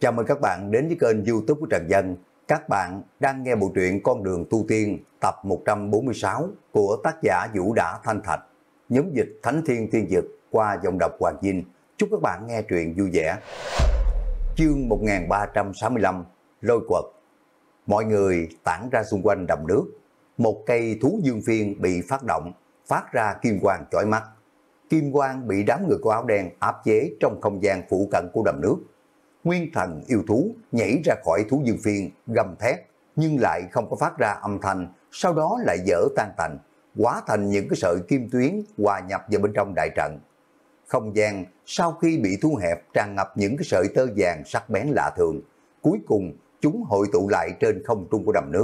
Chào mừng các bạn đến với kênh YouTube của Trần Dân. Các bạn đang nghe bộ truyện Con đường tu tiên tập 146 của tác giả Vũ Đã Thanh Thạch, nhóm dịch Thánh Thiên Tiên Dực qua giọng đọc Hoàng Vinh. Chúc các bạn nghe truyện vui vẻ. Chương 1365 Lôi quật. Mọi người tản ra xung quanh đầm nước. Một cây thú dương phiên bị phát động, phát ra kim quang chói mắt. Kim quang bị đám người của áo đen áp chế trong không gian phụ cận của đầm nước. Nguyên thần yêu thú nhảy ra khỏi thú dương phiên gầm thét nhưng lại không có phát ra âm thanh, sau đó lại dở tan tành, hóa thành những cái sợi kim tuyến hòa nhập vào bên trong đại trận. Không gian sau khi bị thu hẹp tràn ngập những cái sợi tơ vàng sắc bén lạ thường, cuối cùng chúng hội tụ lại trên không trung của đầm nước.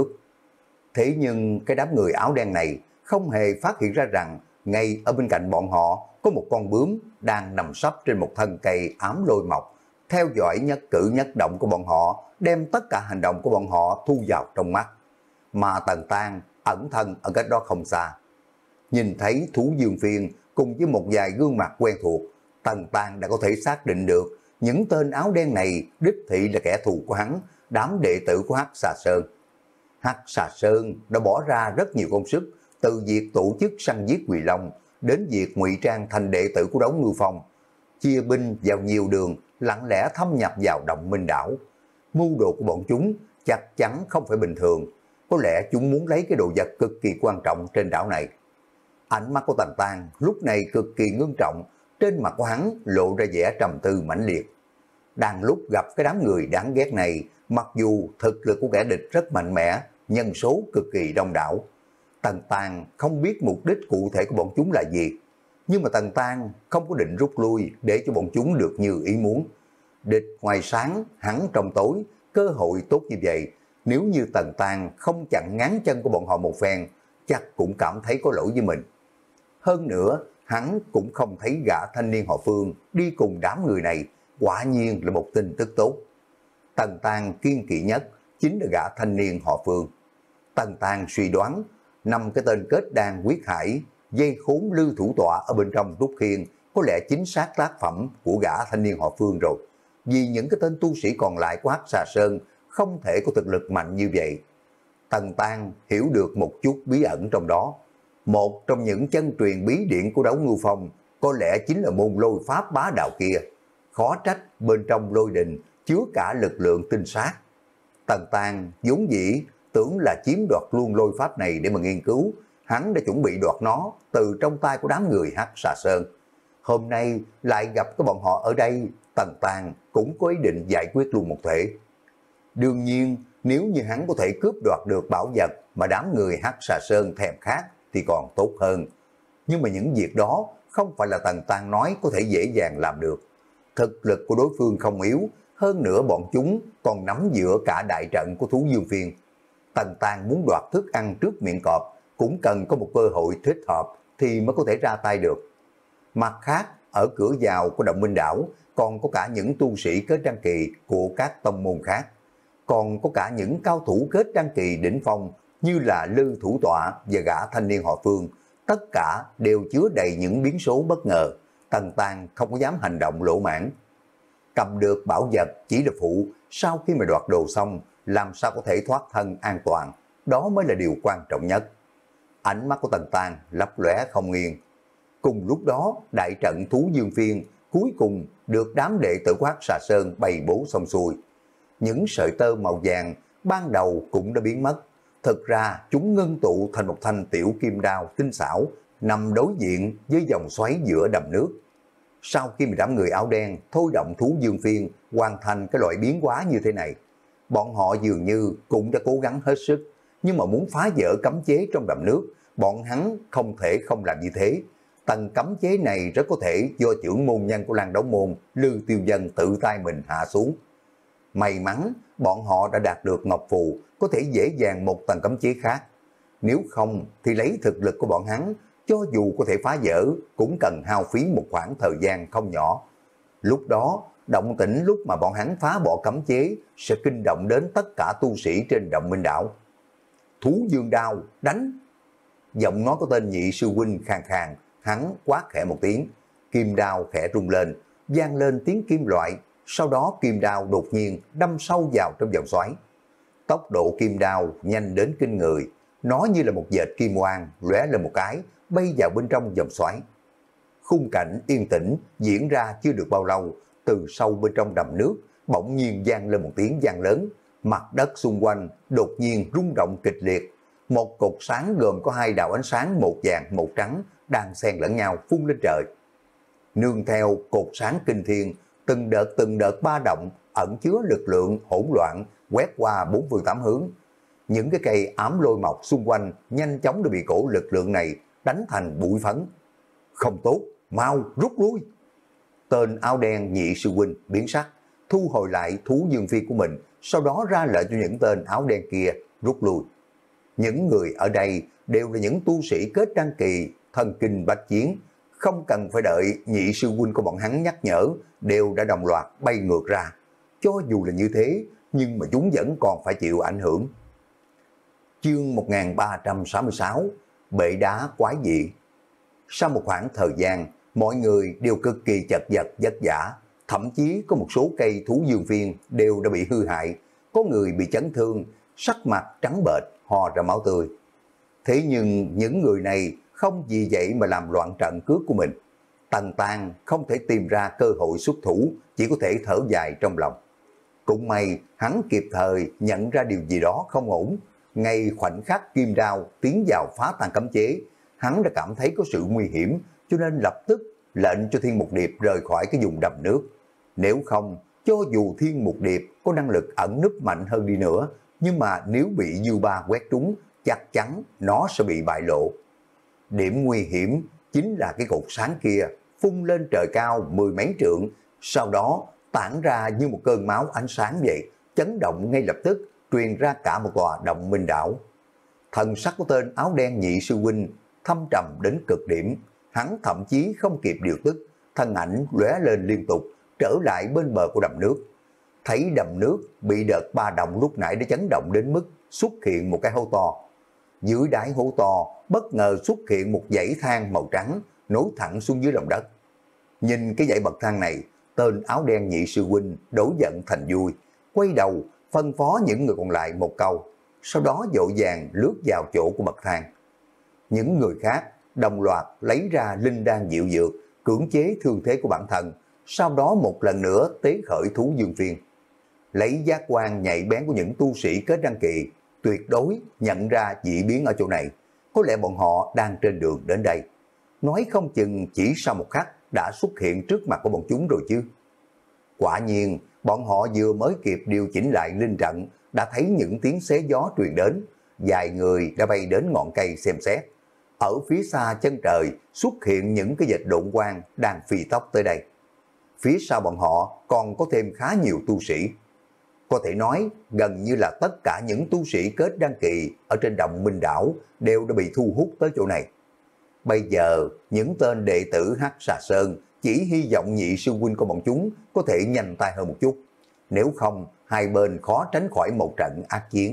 Thế nhưng cái đám người áo đen này không hề phát hiện ra rằng ngay ở bên cạnh bọn họ có một con bướm đang nằm sấp trên một thân cây ám lôi mọc, theo dõi nhất cử nhất động của bọn họ, đem tất cả hành động của bọn họ thu vào trong mắt. Mà Tần Tang ẩn thân ở cách đó không xa. Nhìn thấy thú dương phiên cùng với một vài gương mặt quen thuộc, Tần Tang đã có thể xác định được những tên áo đen này đích thị là kẻ thù của hắn, đám đệ tử của Hắc Xà Sơn. Hắc Xà Sơn đã bỏ ra rất nhiều công sức, từ việc tổ chức săn giết Quỳ Long đến việc ngụy trang thành đệ tử của Đấu Ngư Phong, chia binh vào nhiều đường, lặng lẽ thâm nhập vào Động Minh Đảo. Mưu đồ của bọn chúng chắc chắn không phải bình thường, có lẽ chúng muốn lấy cái đồ vật cực kỳ quan trọng trên đảo này. Ánh mắt của Tần Tang lúc này cực kỳ ngưng trọng, trên mặt của hắn lộ ra vẻ trầm tư mãnh liệt. Đang lúc gặp cái đám người đáng ghét này, mặc dù thực lực của kẻ địch rất mạnh mẽ, nhân số cực kỳ đông đảo, Tần Tang không biết mục đích cụ thể của bọn chúng là gì. Nhưng mà Tần Tang không có định rút lui để cho bọn chúng được như ý muốn. Địch ngoài sáng, hắn trong tối, cơ hội tốt như vậy, nếu như Tần Tang không chặn ngán chân của bọn họ một phen, chắc cũng cảm thấy có lỗi với mình. Hơn nữa, hắn cũng không thấy gã thanh niên họ Phương đi cùng đám người này, quả nhiên là một tin tức tốt. Tần Tang kiên kỵ nhất chính là gã thanh niên họ Phương. Tần Tang suy đoán, 5 cái tên kết đan quyết hải, dây khốn lưu thủ tọa ở bên trong Trúc Khiên có lẽ chính xác tác phẩm của gã thanh niên họ Phương rồi. Vì những cái tên tu sĩ còn lại của Hắc Xà Sơn không thể có thực lực mạnh như vậy. Tần Tang hiểu được một chút bí ẩn trong đó. Một trong những chân truyền bí điển của Đấu Ngư Phong có lẽ chính là môn lôi pháp bá đạo kia. Khó trách bên trong lôi đình chứa cả lực lượng tinh sát. Tần Tang vốn dĩ tưởng là chiếm đoạt luôn lôi pháp này để mà nghiên cứu. Hắn đã chuẩn bị đoạt nó từ trong tay của đám người Hắc Xà Sơn. Hôm nay lại gặp cái bọn họ ở đây, Tần Tang cũng có ý định giải quyết luôn một thể. Đương nhiên, nếu như hắn có thể cướp đoạt được bảo vật mà đám người Hắc Xà Sơn thèm khát thì còn tốt hơn. Nhưng mà những việc đó không phải là Tần Tang nói có thể dễ dàng làm được. Thực lực của đối phương không yếu, hơn nữa bọn chúng còn nắm giữ cả đại trận của thú dương phiên. Tần Tang muốn đoạt thức ăn trước miệng cọp cũng cần có một cơ hội thích hợp thì mới có thể ra tay được. Mặt khác, ở cửa vào của Động Minh Đảo còn có cả những tu sĩ kết đăng kỳ của các tông môn khác. Còn có cả những cao thủ kết đăng kỳ đỉnh phong như là Lư Thủ Tọa và gã thanh niên họ Phương. Tất cả đều chứa đầy những biến số bất ngờ. Tần Tang không có dám hành động lỗ mãn. Cầm được bảo vật chỉ là phụ, sau khi mà đoạt đồ xong, làm sao có thể thoát thân an toàn, đó mới là điều quan trọng nhất. Ánh mắt của Tần Tang lấp lóe không yên. Cùng lúc đó, đại trận thú dương phiên cuối cùng được đám đệ tử của Hắc Xà Sơn bày bố xong xuôi. Những sợi tơ màu vàng ban đầu cũng đã biến mất. Thực ra chúng ngưng tụ thành một thanh tiểu kim đao tinh xảo nằm đối diện với dòng xoáy giữa đầm nước. Sau khi mà đám người áo đen thôi động thú dương phiên hoàn thành cái loại biến hóa như thế này, bọn họ dường như cũng đã cố gắng hết sức, nhưng mà muốn phá vỡ cấm chế trong đầm nước, bọn hắn không thể không làm như thế. Tầng cấm chế này rất có thể do trưởng môn nhân của Lan Đấu Môn Lư Tiêu Dân tự tay mình hạ xuống. May mắn bọn họ đã đạt được Ngọc Phù, có thể dễ dàng một tầng cấm chế khác. Nếu không thì lấy thực lực của bọn hắn, cho dù có thể phá vỡ cũng cần hao phí một khoảng thời gian không nhỏ. Lúc đó, động tĩnh lúc mà bọn hắn phá bỏ cấm chế sẽ kinh động đến tất cả tu sĩ trên Động Minh Đảo. Thú dương đao, đánh! Giọng nói của tên nhị sư huynh khàn khàn, hắn quát khẽ một tiếng, kim đao khẽ rung lên, vang lên tiếng kim loại, sau đó kim đao đột nhiên đâm sâu vào trong vòng xoáy. Tốc độ kim đao nhanh đến kinh người, nó như là một dệt kim quang lóe lên một cái, bay vào bên trong vòng xoáy. Khung cảnh yên tĩnh diễn ra chưa được bao lâu, từ sâu bên trong đầm nước bỗng nhiên vang lên một tiếng vang lớn, mặt đất xung quanh đột nhiên rung động kịch liệt. Một cột sáng gồm có hai đạo ánh sáng một vàng một trắng đang xen lẫn nhau phun lên trời. Nương theo cột sáng kinh thiên, từng đợt ba động ẩn chứa lực lượng hỗn loạn quét qua bốn phương tám hướng. Những cái cây ám lôi mọc xung quanh nhanh chóng đã bị cổ lực lượng này đánh thành bụi phấn. Không tốt, mau rút lui. Tên áo đen nhị sư huynh biến sắc, thu hồi lại thú dương phi của mình, sau đó ra lệnh cho những tên áo đen kia rút lui. Những người ở đây đều là những tu sĩ kết đăng kỳ, thần kinh bách chiến, không cần phải đợi nhị sư huynh của bọn hắn nhắc nhở, đều đã đồng loạt bay ngược ra. Cho dù là như thế, nhưng mà chúng vẫn còn phải chịu ảnh hưởng. Chương 1366, bệ đá quái dị. Sau một khoảng thời gian, mọi người đều cực kỳ chật vật vất vả, thậm chí có một số cây thú dương phiên đều đã bị hư hại, có người bị chấn thương, sắc mặt trắng bệch, ho ra máu tươi. Thế nhưng những người này không vì vậy mà làm loạn trận cướp của mình. Tần Tang không thể tìm ra cơ hội xuất thủ, chỉ có thể thở dài trong lòng. Cũng may hắn kịp thời nhận ra điều gì đó không ổn. Ngay khoảnh khắc kim đao tiến vào phá tan cấm chế, hắn đã cảm thấy có sự nguy hiểm, cho nên lập tức lệnh cho Thiên Mục Điệp rời khỏi cái vùng đầm nước. Nếu không, cho dù Thiên Mục Điệp có năng lực ẩn núp mạnh hơn đi nữa, nhưng mà nếu bị dư ba quét trúng, chắc chắn nó sẽ bị bại lộ. Điểm nguy hiểm chính là cái cột sáng kia phun lên trời cao mười mấy trượng, sau đó tản ra như một cơn máu ánh sáng vậy, chấn động ngay lập tức, truyền ra cả một tòa động minh đảo. Thần sắc của tên áo đen nhị sư huynh thâm trầm đến cực điểm, hắn thậm chí không kịp điều tức, thân ảnh lóe lên liên tục, trở lại bên bờ của đầm nước. Thấy đầm nước bị đợt ba động lúc nãy đã chấn động đến mức xuất hiện một cái hố to. Dưới đáy hố to bất ngờ xuất hiện một dãy thang màu trắng nối thẳng xuống dưới lòng đất. Nhìn cái dãy bậc thang này, tên áo đen nhị sư huynh đổi giận thành vui, quay đầu phân phó những người còn lại một câu, sau đó vội vàng lướt vào chỗ của bậc thang. Những người khác đồng loạt lấy ra linh đan diệu dược, cưỡng chế thương thế của bản thân, sau đó một lần nữa tế khởi thú dương phiên. Lấy giác quan nhạy bén của những tu sĩ kết đăng kỳ, tuyệt đối nhận ra dị biến ở chỗ này. Có lẽ bọn họ đang trên đường đến đây. Nói không chừng chỉ sau một khắc đã xuất hiện trước mặt của bọn chúng rồi chứ. Quả nhiên, bọn họ vừa mới kịp điều chỉnh lại linh trận, đã thấy những tiếng xé gió truyền đến. Vài người đã bay đến ngọn cây xem xét. Ở phía xa chân trời xuất hiện những cái vệt độn quang đang phi tốc tới đây. Phía sau bọn họ còn có thêm khá nhiều tu sĩ. Có thể nói gần như là tất cả những tu sĩ kết đăng kỳ ở trên động Minh Đảo đều đã bị thu hút tới chỗ này. Bây giờ những tên đệ tử Hắc Xà Sơn chỉ hy vọng nhị sư huynh của bọn chúng có thể nhanh tay hơn một chút. Nếu không, hai bên khó tránh khỏi một trận ác chiến.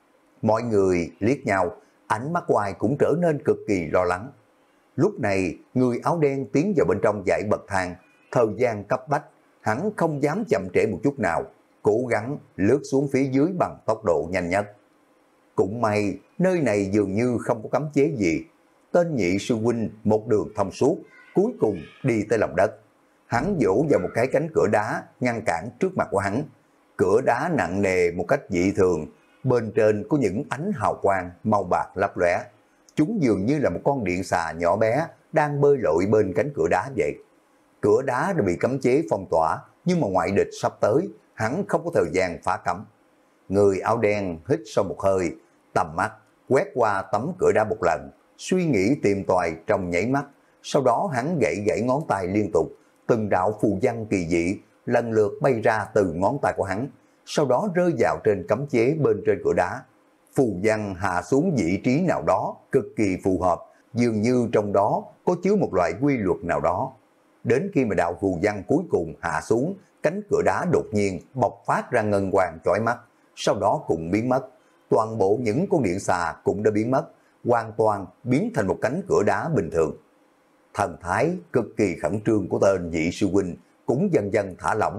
Mọi người liếc nhau, ánh mắt của ai cũng trở nên cực kỳ lo lắng. Lúc này, người áo đen tiến vào bên trong dãy bậc thang, thời gian cấp bách, hắn không dám chậm trễ một chút nào, cố gắng lướt xuống phía dưới bằng tốc độ nhanh nhất. Cũng may, nơi này dường như không có cấm chế gì. Tên nhị sư huynh một đường thông suốt, cuối cùng đi tới lòng đất. Hắn vỗ vào một cái cánh cửa đá ngăn cản trước mặt của hắn. Cửa đá nặng nề một cách dị thường, bên trên có những ánh hào quang màu bạc lấp lóe. Chúng dường như là một con điện xà nhỏ bé đang bơi lội bên cánh cửa đá vậy. Cửa đá đã bị cấm chế phong tỏa, nhưng mà ngoại địch sắp tới, hắn không có thời gian phá cấm. Người áo đen hít sâu một hơi, tầm mắt quét qua tấm cửa đá một lần, suy nghĩ tìm tòi trong nháy mắt. Sau đó hắn gãy ngón tay liên tục, từng đạo phù văn kỳ dị lần lượt bay ra từ ngón tay của hắn, sau đó rơi vào trên cấm chế bên trên cửa đá. Phù văn hạ xuống vị trí nào đó cực kỳ phù hợp, dường như trong đó có chứa một loại quy luật nào đó. Đến khi mà đạo phù văn cuối cùng hạ xuống, cánh cửa đá đột nhiên bộc phát ra ngân quang chói mắt, sau đó cũng biến mất. Toàn bộ những con điện xà cũng đã biến mất, hoàn toàn biến thành một cánh cửa đá bình thường. Thần thái cực kỳ khẩn trương của tên nhị sư huynh cũng dần dần thả lỏng,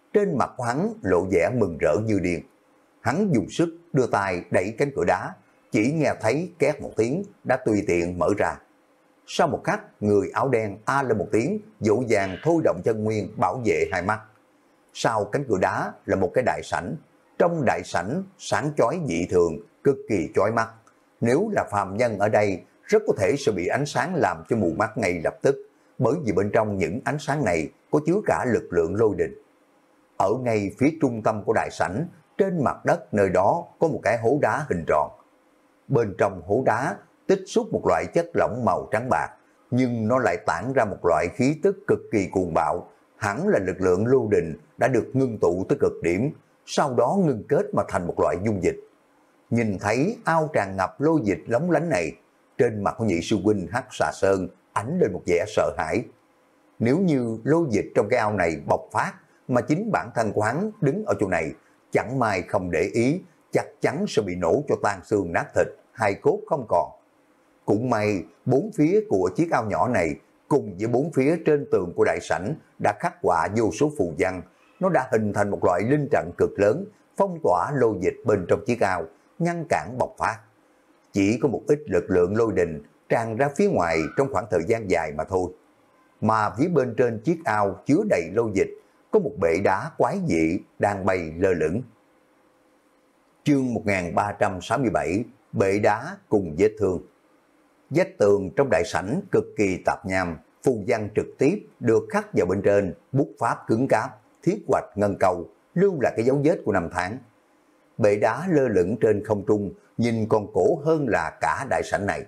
trên mặt của hắn lộ vẻ mừng rỡ như điên. Hắn dùng sức đưa tay đẩy cánh cửa đá, chỉ nghe thấy két một tiếng đã tùy tiện mở ra. Sau một khắc, người áo đen a lên một tiếng, dỗ dàng thôi động chân nguyên bảo vệ hai mắt. Sau cánh cửa đá là một cái đại sảnh. Trong đại sảnh sáng chói dị thường, cực kỳ chói mắt. Nếu là phàm nhân ở đây, rất có thể sẽ bị ánh sáng làm cho mù mắt ngay lập tức, bởi vì bên trong những ánh sáng này có chứa cả lực lượng lôi đình. Ở ngay phía trung tâm của đại sảnh, trên mặt đất nơi đó có một cái hố đá hình tròn. Bên trong hố đá tích xúc một loại chất lỏng màu trắng bạc, nhưng nó lại tản ra một loại khí tức cực kỳ cuồng bạo, hẳn là lực lượng lưu đình đã được ngưng tụ tới cực điểm, sau đó ngưng kết mà thành một loại dung dịch. Nhìn thấy ao tràn ngập lôi dịch lóng lánh này, trên mặt của nhị sư huynh Hắc Xà Sơn ánh lên một vẻ sợ hãi. Nếu như lôi dịch trong cái ao này bộc phát, mà chính bản thân của hắn đứng ở chỗ này, chẳng may không để ý, chắc chắn sẽ bị nổ cho tan xương nát thịt, hai cốt không còn. Cũng may, bốn phía của chiếc ao nhỏ này, cùng với bốn phía trên tường của đại sảnh đã khắc họa vô số phù văn, nó đã hình thành một loại linh trận cực lớn, phong tỏa lôi dịch bên trong chiếc ao, ngăn cản bộc phát. Chỉ có một ít lực lượng lôi đình tràn ra phía ngoài trong khoảng thời gian dài mà thôi. Mà phía bên trên chiếc ao chứa đầy lôi dịch, có một bệ đá quái dị đang bay lơ lửng. Chương 1367, bệ đá cùng vết thương. Vách tường trong đại sảnh cực kỳ tạp nham, phù văn trực tiếp được khắc vào bên trên, bút pháp cứng cáp, thiết hoạch ngân cầu, lưu lại cái dấu vết của năm tháng. Bệ đá lơ lửng trên không trung, nhìn còn cổ hơn là cả đại sảnh này.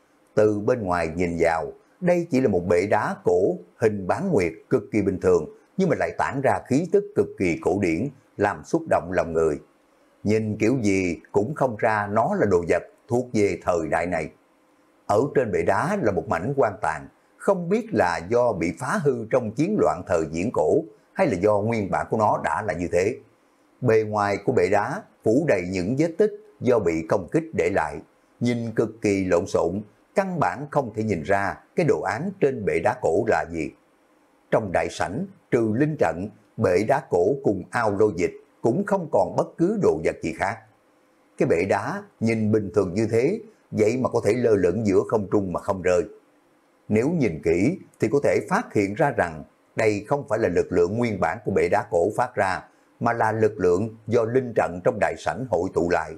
Từ bên ngoài nhìn vào, đây chỉ là một bệ đá cổ, hình bán nguyệt cực kỳ bình thường, nhưng mà lại tản ra khí tức cực kỳ cổ điển, làm xúc động lòng người. Nhìn kiểu gì cũng không ra nó là đồ vật thuộc về thời đại này. Ở trên bệ đá là một mảnh quan tàn, không biết là do bị phá hư trong chiến loạn thời viễn cổ, hay là do nguyên bản của nó đã là như thế. Bề ngoài của bệ đá phủ đầy những vết tích do bị công kích để lại, nhìn cực kỳ lộn xộn, căn bản không thể nhìn ra cái đồ án trên bệ đá cổ là gì. Trong đại sảnh, trừ linh trận, bệ đá cổ cùng ao lôi dịch cũng không còn bất cứ đồ vật gì khác. Cái bệ đá nhìn bình thường như thế, vậy mà có thể lơ lửng giữa không trung mà không rơi. Nếu nhìn kỹ thì có thể phát hiện ra rằng đây không phải là lực lượng nguyên bản của bệ đá cổ phát ra, mà là lực lượng do linh trận trong đại sảnh hội tụ lại.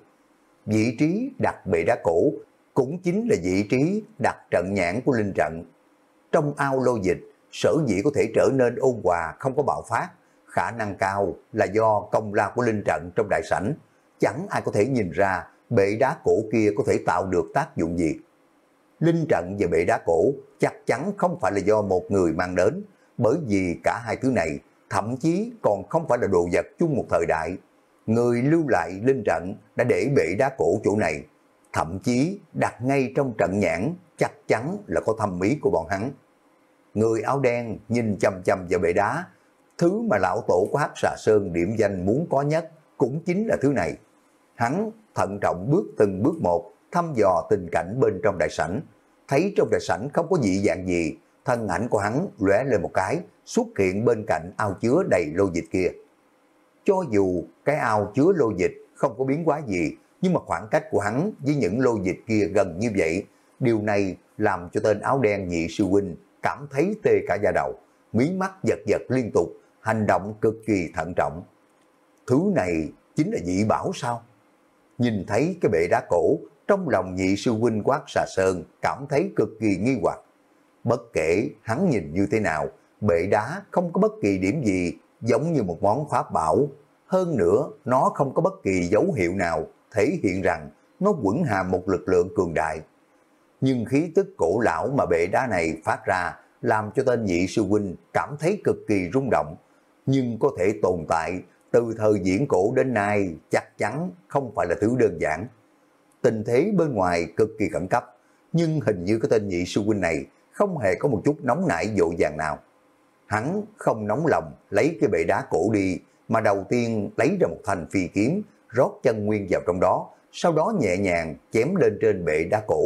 Vị trí đặt bệ đá cổ cũng chính là vị trí đặt trận nhãn của linh trận. Trong ao lôi dịch, sở dĩ có thể trở nên ôn hòa không có bạo phát, khả năng cao là do công lao của linh trận trong đại sảnh. Chẳng ai có thể nhìn ra bệ đá cổ kia có thể tạo được tác dụng gì. Linh trận và bệ đá cổ chắc chắn không phải là do một người mang đến, bởi vì cả hai thứ này thậm chí còn không phải là đồ vật chung một thời đại. Người lưu lại linh trận đã để bệ đá cổ chỗ này, thậm chí đặt ngay trong trận nhãn, chắc chắn là có thâm ý của bọn hắn. Người áo đen nhìn chằm chằm vào bệ đá, thứ mà lão tổ của Hắc Xà Sơn điểm danh muốn có nhất cũng chính là thứ này. Hắn thận trọng bước từng bước một, thăm dò tình cảnh bên trong đại sảnh. Thấy trong đại sảnh không có dị dạng gì, thân ảnh của hắn lóe lên một cái, xuất hiện bên cạnh ao chứa đầy lô dịch kia. Cho dù cái ao chứa lô dịch không có biến hóa gì, nhưng mà khoảng cách của hắn với những lô dịch kia gần như vậy, điều này làm cho tên áo đen nhị sư huynh cảm thấy tê cả da đầu, mí mắt giật giật liên tục, hành động cực kỳ thận trọng. Thứ này chính là dị bảo sao? Nhìn thấy cái bệ đá cổ, trong lòng nhị sư huynh Quát Xà Sơn cảm thấy cực kỳ nghi hoặc. Bất kể hắn nhìn như thế nào, bệ đá không có bất kỳ điểm gì giống như một món pháp bảo. Hơn nữa, nó không có bất kỳ dấu hiệu nào thể hiện rằng nó quẩn hàm một lực lượng cường đại. Nhưng khí tức cổ lão mà bệ đá này phát ra làm cho tên nhị sư huynh cảm thấy cực kỳ rung động. Nhưng có thể tồn tại từ thời viễn cổ đến nay chắc chắn không phải là thứ đơn giản. Tình thế bên ngoài cực kỳ khẩn cấp, nhưng hình như cái tên nhị sư huynh này không hề có một chút nóng nảy vội vàng nào. Hắn không nóng lòng lấy cái bệ đá cổ đi, mà đầu tiên lấy ra một thanh phi kiếm, rót chân nguyên vào trong đó, sau đó nhẹ nhàng chém lên trên bệ đá cổ.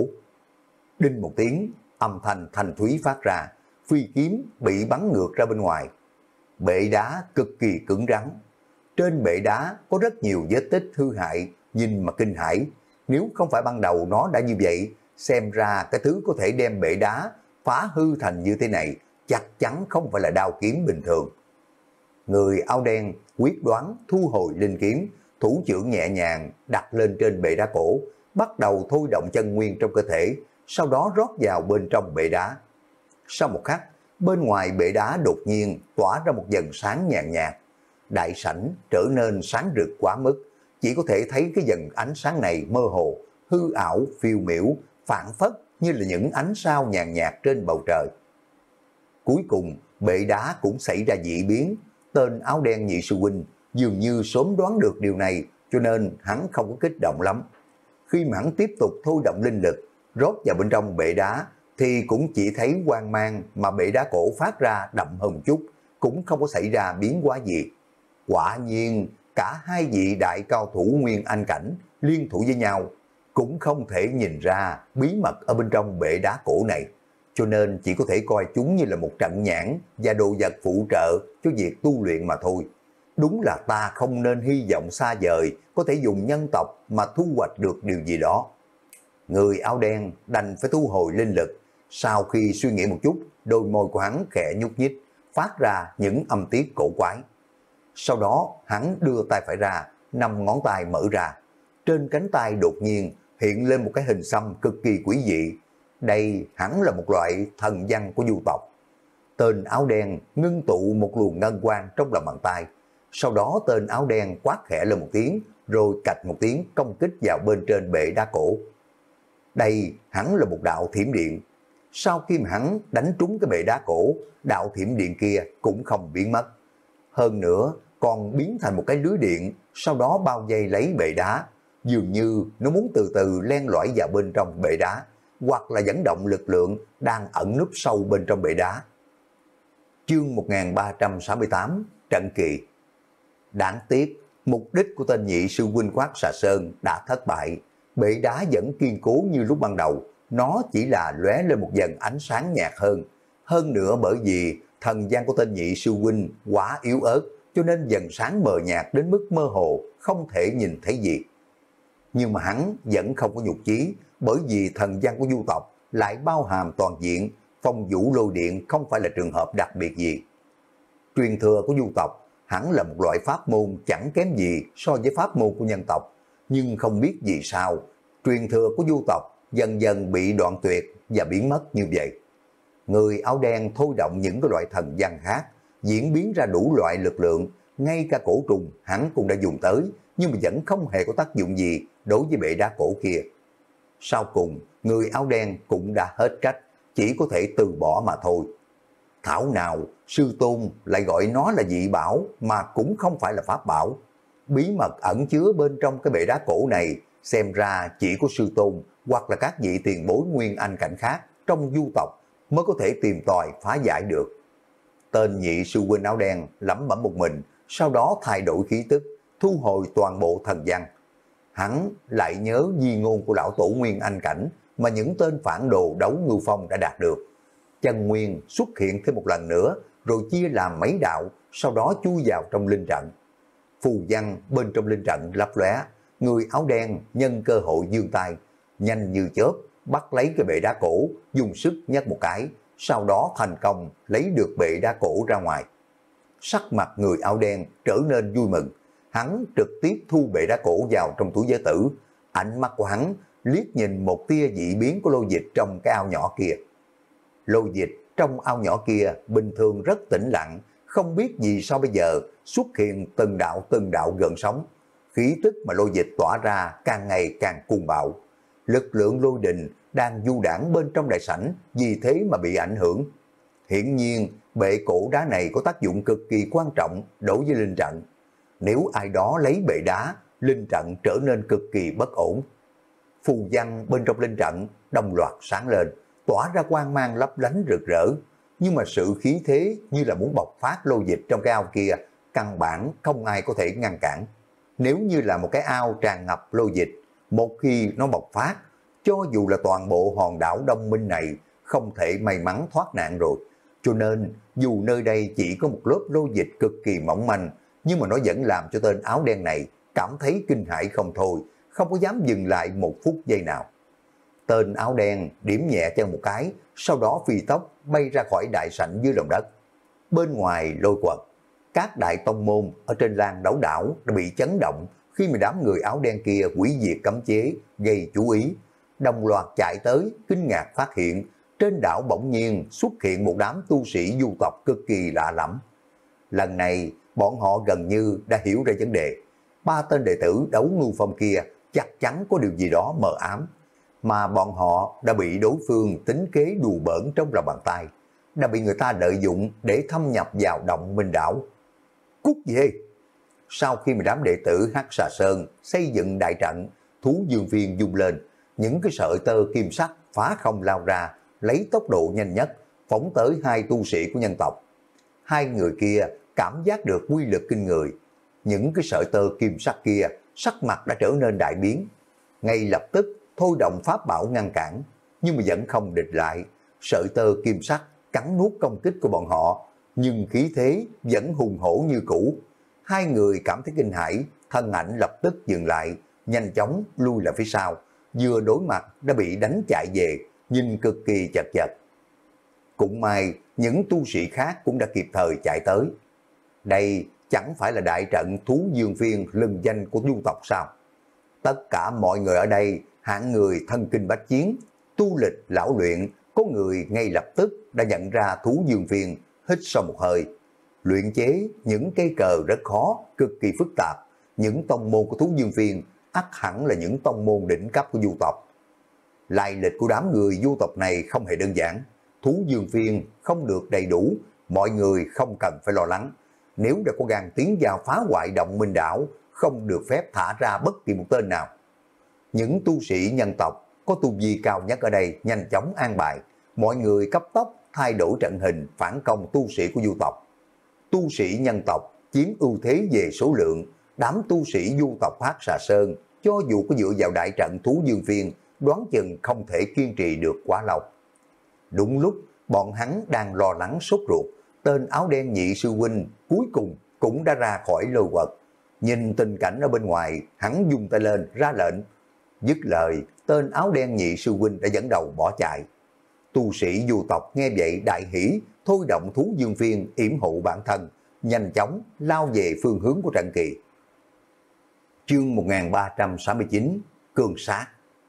Đinh một tiếng, âm thanh thanh thúy phát ra, phi kiếm bị bắn ngược ra bên ngoài. bệ đá cực kỳ cứng rắn. Trên bệ đá có rất nhiều vết tích hư hại, nhìn mà kinh hãi. Nếu không phải ban đầu nó đã như vậy, xem ra cái thứ có thể đem bệ đá phá hư thành như thế này chắc chắn không phải là đao kiếm bình thường. Người áo đen quyết đoán thu hồi linh kiếm, thủ trưởng nhẹ nhàng đặt lên trên bệ đá cổ, bắt đầu thôi động chân nguyên trong cơ thể, sau đó rót vào bên trong bệ đá. Sau một khắc, bên ngoài bệ đá đột nhiên tỏa ra một dần sáng nhàn nhạt. Đại sảnh trở nên sáng rực quá mức, chỉ có thể thấy cái dần ánh sáng này mơ hồ, hư ảo, phiêu miểu, phản phất như là những ánh sao nhàn nhạt trên bầu trời. Cuối cùng, bệ đá cũng xảy ra dị biến. Tên áo đen nhị sư huynh dường như sớm đoán được điều này, cho nên hắn không có kích động lắm. Khi mà hắn tiếp tục thôi động linh lực, rót vào bên trong bệ đá, thì cũng chỉ thấy quang mang mà bệ đá cổ phát ra đậm hơn chút, cũng không có xảy ra biến hóa gì. Quả nhiên, cả hai vị đại cao thủ Nguyên Anh cảnh liên thủ với nhau, cũng không thể nhìn ra bí mật ở bên trong bệ đá cổ này, cho nên chỉ có thể coi chúng như là một trận nhãn và đồ vật phụ trợ cho việc tu luyện mà thôi. Đúng là ta không nên hy vọng xa vời có thể dùng nhân tộc mà thu hoạch được điều gì đó. Người áo đen đành phải thu hồi linh lực. Sau khi suy nghĩ một chút, đôi môi của hắn khẽ nhúc nhích, phát ra những âm tiết cổ quái. Sau đó hắn đưa tay phải ra, 5 ngón tay mở ra. Trên cánh tay đột nhiên hiện lên một cái hình xăm cực kỳ quý dị. Đây hẳn là một loại thần văn của du tộc. Tên áo đen ngưng tụ một luồng ngân quang trong lòng bàn tay. Sau đó tên áo đen quát khẽ lên một tiếng, rồi cạch một tiếng công kích vào bên trên bệ đá cổ. Đây hẳn là một đạo thiểm điện. Sau khi mà hắn đánh trúng cái bệ đá cổ, đạo thiểm điện kia cũng không biến mất. Hơn nữa còn biến thành một cái lưới điện, sau đó bao vây lấy bệ đá. Dường như nó muốn từ từ len lỏi vào bên trong bệ đá, hoặc là dẫn động lực lượng đang ẩn núp sâu bên trong bệ đá. Chương 1368 Trận Kỳ. Đáng tiếc, mục đích của tên nhị sư huynh Quát Xà Sơn đã thất bại. Bệ đá vẫn kiên cố như lúc ban đầu, nó chỉ là lóe lên một dần ánh sáng nhạt hơn. Hơn nữa bởi vì thần gian của tên nhị sư huynh quá yếu ớt, cho nên dần sáng mờ nhạt đến mức mơ hồ, không thể nhìn thấy gì. Nhưng mà hắn vẫn không có nhục chí, bởi vì thần gian của du tộc lại bao hàm toàn diện, phong vũ lôi điện không phải là trường hợp đặc biệt gì. Truyền thừa của du tộc hẳn là một loại pháp môn chẳng kém gì so với pháp môn của nhân tộc, nhưng không biết vì sao truyền thừa của du tộc dần dần bị đoạn tuyệt và biến mất như vậy. Người áo đen thôi động những cái loại thần văn khác, diễn biến ra đủ loại lực lượng, ngay cả cổ trùng hắn cũng đã dùng tới, nhưng mà vẫn không hề có tác dụng gì đối với bệ đá cổ kia. Sau cùng, người áo đen cũng đã hết cách, chỉ có thể từ bỏ mà thôi. Thảo nào, sư tôn lại gọi nó là dị bảo mà cũng không phải là pháp bảo. Bí mật ẩn chứa bên trong cái bệ đá cổ này, xem ra chỉ có sư tôn hoặc là các vị tiền bối Nguyên Anh cảnh khác trong du tộc mới có thể tìm tòi phá giải được. Tên nhị sư huynh áo đen lẩm bẩm một mình, sau đó thay đổi khí tức, thu hồi toàn bộ thần văn. Hắn lại nhớ di ngôn của lão tổ Nguyên Anh cảnh mà những tên phản đồ Đấu Ngưu Phong đã đạt được. Chân nguyên xuất hiện thêm một lần nữa, rồi chia làm mấy đạo, sau đó chui vào trong linh trận. Phù văn bên trong linh trận lấp lóe, người áo đen nhân cơ hội giương tay, nhanh như chớp bắt lấy cái bệ đá cổ, dùng sức nhấc một cái, sau đó thành công lấy được bệ đá cổ ra ngoài. Sắc mặt người áo đen trở nên vui mừng, hắn trực tiếp thu bệ đá cổ vào trong túi giới tử. Ánh mắt của hắn liếc nhìn một tia dị biến của lô dịch trong cái ao nhỏ kia. Lô dịch trong ao nhỏ kia bình thường rất tĩnh lặng, không biết vì sao bây giờ xuất hiện từng đạo gợn sóng. Khí tức mà lô dịch tỏa ra càng ngày càng cuồng bạo. Lực lượng lôi đình đang du đãng bên trong đại sảnh vì thế mà bị ảnh hưởng. Hiển nhiên bệ cổ đá này có tác dụng cực kỳ quan trọng đối với linh trận. Nếu ai đó lấy bệ đá, linh trận trở nên cực kỳ bất ổn. Phù văn bên trong linh trận đồng loạt sáng lên, tỏa ra quang mang lấp lánh rực rỡ. Nhưng mà sự khí thế như là muốn bộc phát lô dịch trong cái ao kia, căn bản không ai có thể ngăn cản. Nếu như là một cái ao tràn ngập lô dịch, một khi nó bộc phát, cho dù là toàn bộ hòn đảo Đông Minh này không thể may mắn thoát nạn rồi. Cho nên dù nơi đây chỉ có một lớp lô dịch cực kỳ mỏng manh, nhưng mà nó vẫn làm cho tên áo đen này cảm thấy kinh hãi không thôi, không có dám dừng lại một phút giây nào. Tên áo đen điểm nhẹ chân một cái, sau đó phi tốc bay ra khỏi đại sảnh dưới lòng đất. Bên ngoài lôi quật, các đại tông môn ở trên làng đấu đảo đã bị chấn động khi mà đám người áo đen kia hủy diệt cấm chế, gây chú ý. Đồng loạt chạy tới, kinh ngạc phát hiện trên đảo bỗng nhiên xuất hiện một đám tu sĩ du tộc cực kỳ lạ lẫm. Lần này, bọn họ gần như đã hiểu ra vấn đề. 3 tên đệ tử đấu ngưu phong kia chắc chắn có điều gì đó mờ ám, mà bọn họ đã bị đối phương tính kế đùa bỡn trong lòng bàn tay, đã bị người ta lợi dụng để thâm nhập vào động minh đảo. Cút về! Sau khi mà đám đệ tử Hắc Xà Sơn xây dựng đại trận, thú dương phiên dung lên, những cái sợi tơ kim sắc phá không lao ra, lấy tốc độ nhanh nhất, phóng tới 2 tu sĩ của nhân tộc. 2 người kia cảm giác được quy lực kinh người. Những cái sợi tơ kim sắc kia, sắc mặt đã trở nên đại biến. Ngay lập tức thôi động pháp bảo ngăn cản, nhưng mà vẫn không địch lại. Sợi tơ kim sắc cắn nuốt công kích của bọn họ, nhưng khí thế vẫn hùng hổ như cũ. 2 người cảm thấy kinh hãi, thân ảnh lập tức dừng lại, nhanh chóng lui lại phía sau. Vừa đối mặt đã bị đánh chạy về, nhìn cực kỳ chật vật. Cũng may, những tu sĩ khác cũng đã kịp thời chạy tới. Đây chẳng phải là đại trận thú dương phiên lừng danh của du tộc sao? Tất cả mọi người ở đây, hạng người thân kinh bách chiến, tu lịch lão luyện, có người ngay lập tức đã nhận ra thú dương phiên, hít sâu một hơi. Luyện chế những cây cờ rất khó, cực kỳ phức tạp. Những tông môn của thú dương phiên ắt hẳn là những tông môn đỉnh cấp của du tộc. Lai lịch của đám người du tộc này không hề đơn giản. Thú dương phiên không được đầy đủ, mọi người không cần phải lo lắng. Nếu đã có gan tiến vào phá hoại động minh đảo, không được phép thả ra bất kỳ một tên nào. Những tu sĩ nhân tộc có tu vi cao nhất ở đây nhanh chóng an bài, mọi người cấp tốc thay đổi trận hình phản công tu sĩ của du tộc. Tu sĩ nhân tộc chiếm ưu thế về số lượng, đám tu sĩ du tộc Hắc Xà Sơn cho dù có dựa vào đại trận thú dương phiên, đoán chừng không thể kiên trì được quá lâu. Đúng lúc bọn hắn đang lo lắng sốt ruột, tên áo đen nhị sư huynh cuối cùng cũng đã ra khỏi lôi quật. Nhìn tình cảnh ở bên ngoài, hắn vung tay lên ra lệnh. Dứt lời, tên áo đen nhị sư huynh đã dẫn đầu bỏ chạy. Tu sĩ du tộc nghe vậy đại hỉ, thôi động thú dương phiên yểm hộ bản thân, nhanh chóng lao về phương hướng của trận kỳ. Chương 1369, Cương Sát.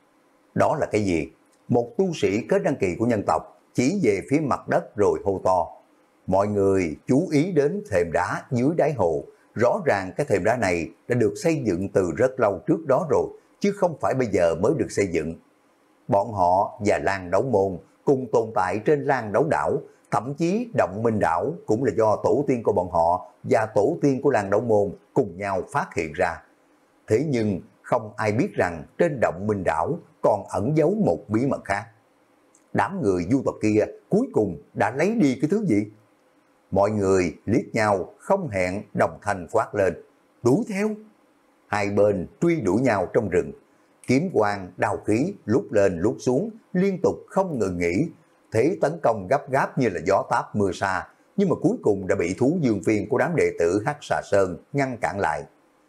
Đó là cái gì? Một tu sĩ kết đăng kỳ của nhân tộc chỉ về phía mặt đất rồi hô to. Mọi người chú ý đến thềm đá dưới đáy hồ. Rõ ràng cái thềm đá này đã được xây dựng từ rất lâu trước đó rồi, chứ không phải bây giờ mới được xây dựng. Bọn họ và Lan Đấu Môn cùng tồn tại trên Lan Đấu Đảo, thậm chí Động Minh Đảo cũng là do tổ tiên của bọn họ và tổ tiên của Lan Đấu Môn cùng nhau phát hiện ra. Thế nhưng không ai biết rằng trên Động Minh Đảo còn ẩn giấu một bí mật khác. Đám người du tộc kia cuối cùng đã lấy đi cái thứ gì? Mọi người liếc nhau không hẹn đồng thanh quát lên, đuổi theo. Hai bên truy đuổi nhau trong rừng, kiếm quang đao khí lúc lên lúc xuống liên tục không ngừng nghỉ, thế tấn công gấp gáp như là gió táp mưa sa, nhưng mà cuối cùng đã bị thú dương phiên của đám đệ tử Hắc Xà Sơn ngăn cản lại.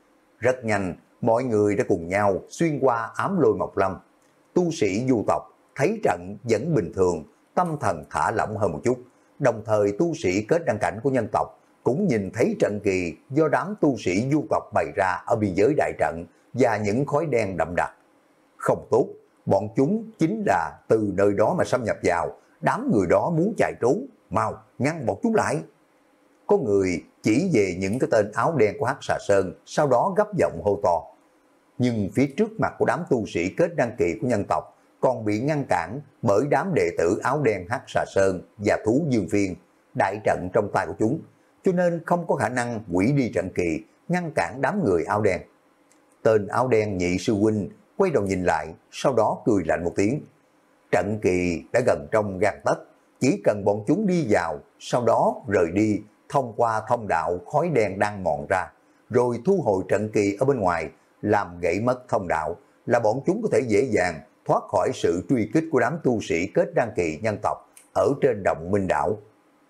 Rất nhanh, mọi người đã cùng nhau xuyên qua ám lôi Mộc Lâm. Tu sĩ du tộc thấy trận vẫn bình thường, tâm thần thả lỏng hơn một chút. Đồng thời tu sĩ kết đăng cảnh của nhân tộc cũng nhìn thấy trận kỳ do đám tu sĩ du tộc bày ra ở biên giới đại trận và những khói đen đậm đặc. Không tốt, bọn chúng chính là từ nơi đó mà xâm nhập vào, đám người đó muốn chạy trốn, mau ngăn bọn chúng lại. Có người chỉ về những cái tên áo đen của Hắc Xà Sơn, sau đó gấp giọng hô to. Nhưng phía trước mặt của đám tu sĩ kết đăng kỳ của nhân tộc còn bị ngăn cản bởi đám đệ tử áo đen Hắc Xà Sơn và thú dương phiên, đại trận trong tay của chúng, cho nên không có khả năng hủy đi trận kỳ, ngăn cản đám người áo đen. Tên áo đen nhị sư huynh quay đầu nhìn lại, sau đó cười lạnh một tiếng. Trận kỳ đã gần trong gang tấc, chỉ cần bọn chúng đi vào, sau đó rời đi, thông qua thông đạo khói đen đang mòn ra, rồi thu hồi trận kỳ ở bên ngoài, làm gãy mất thông đạo, là bọn chúng có thể dễ dàng thoát khỏi sự truy kích của đám tu sĩ kết đăng kỳ nhân tộc ở trên Động Minh Đảo.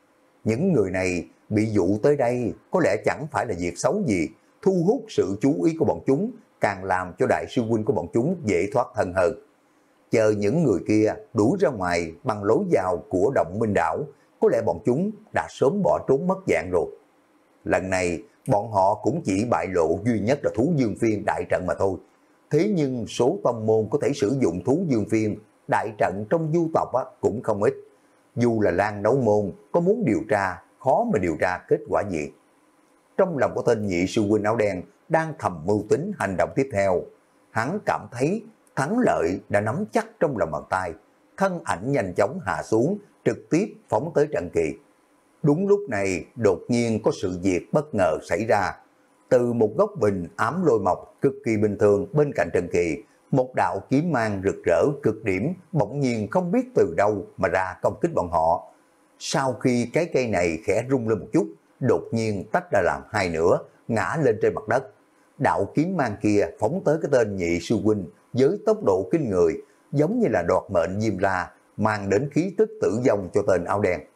Những người này bị dụ tới đây có lẽ chẳng phải là việc xấu gì, thu hút sự chú ý của bọn chúng, càng làm cho đại sư huynh của bọn chúng dễ thoát thân hơn. Chờ những người kia đuổi ra ngoài bằng lối vào của động Minh Đảo, có lẽ bọn chúng đã sớm bỏ trốn mất dạng rồi. Lần này, bọn họ cũng chỉ bại lộ duy nhất là thú dương phiên đại trận mà thôi. Thế nhưng số tông môn có thể sử dụng thú dương phiên đại trận trong du tộc cũng không ít. Dù là Lan Đấu Môn có muốn điều tra, khó mà điều tra kết quả gì. Trong lòng của tên nhị sư huynh áo đen đang thầm mưu tính hành động tiếp theo. Hắn cảm thấy thắng lợi đã nắm chắc trong lòng bàn tay. Thân ảnh nhanh chóng hạ xuống, trực tiếp phóng tới Trần Kỳ. Đúng lúc này, đột nhiên có sự việc bất ngờ xảy ra. Từ một góc bình ám lôi mộc cực kỳ bình thường bên cạnh Trần Kỳ, một đạo kiếm mang rực rỡ cực điểm bỗng nhiên không biết từ đâu mà ra công kích bọn họ. Sau khi cái cây này khẽ rung lên một chút, đột nhiên tách ra làm hai nửa, ngã lên trên mặt đất. Đạo kiếm mang kia phóng tới cái tên nhị sư huynh với tốc độ kinh người, giống như là đoạt mệnh diêm la, mang đến khí tức tử vong cho tên áo đen.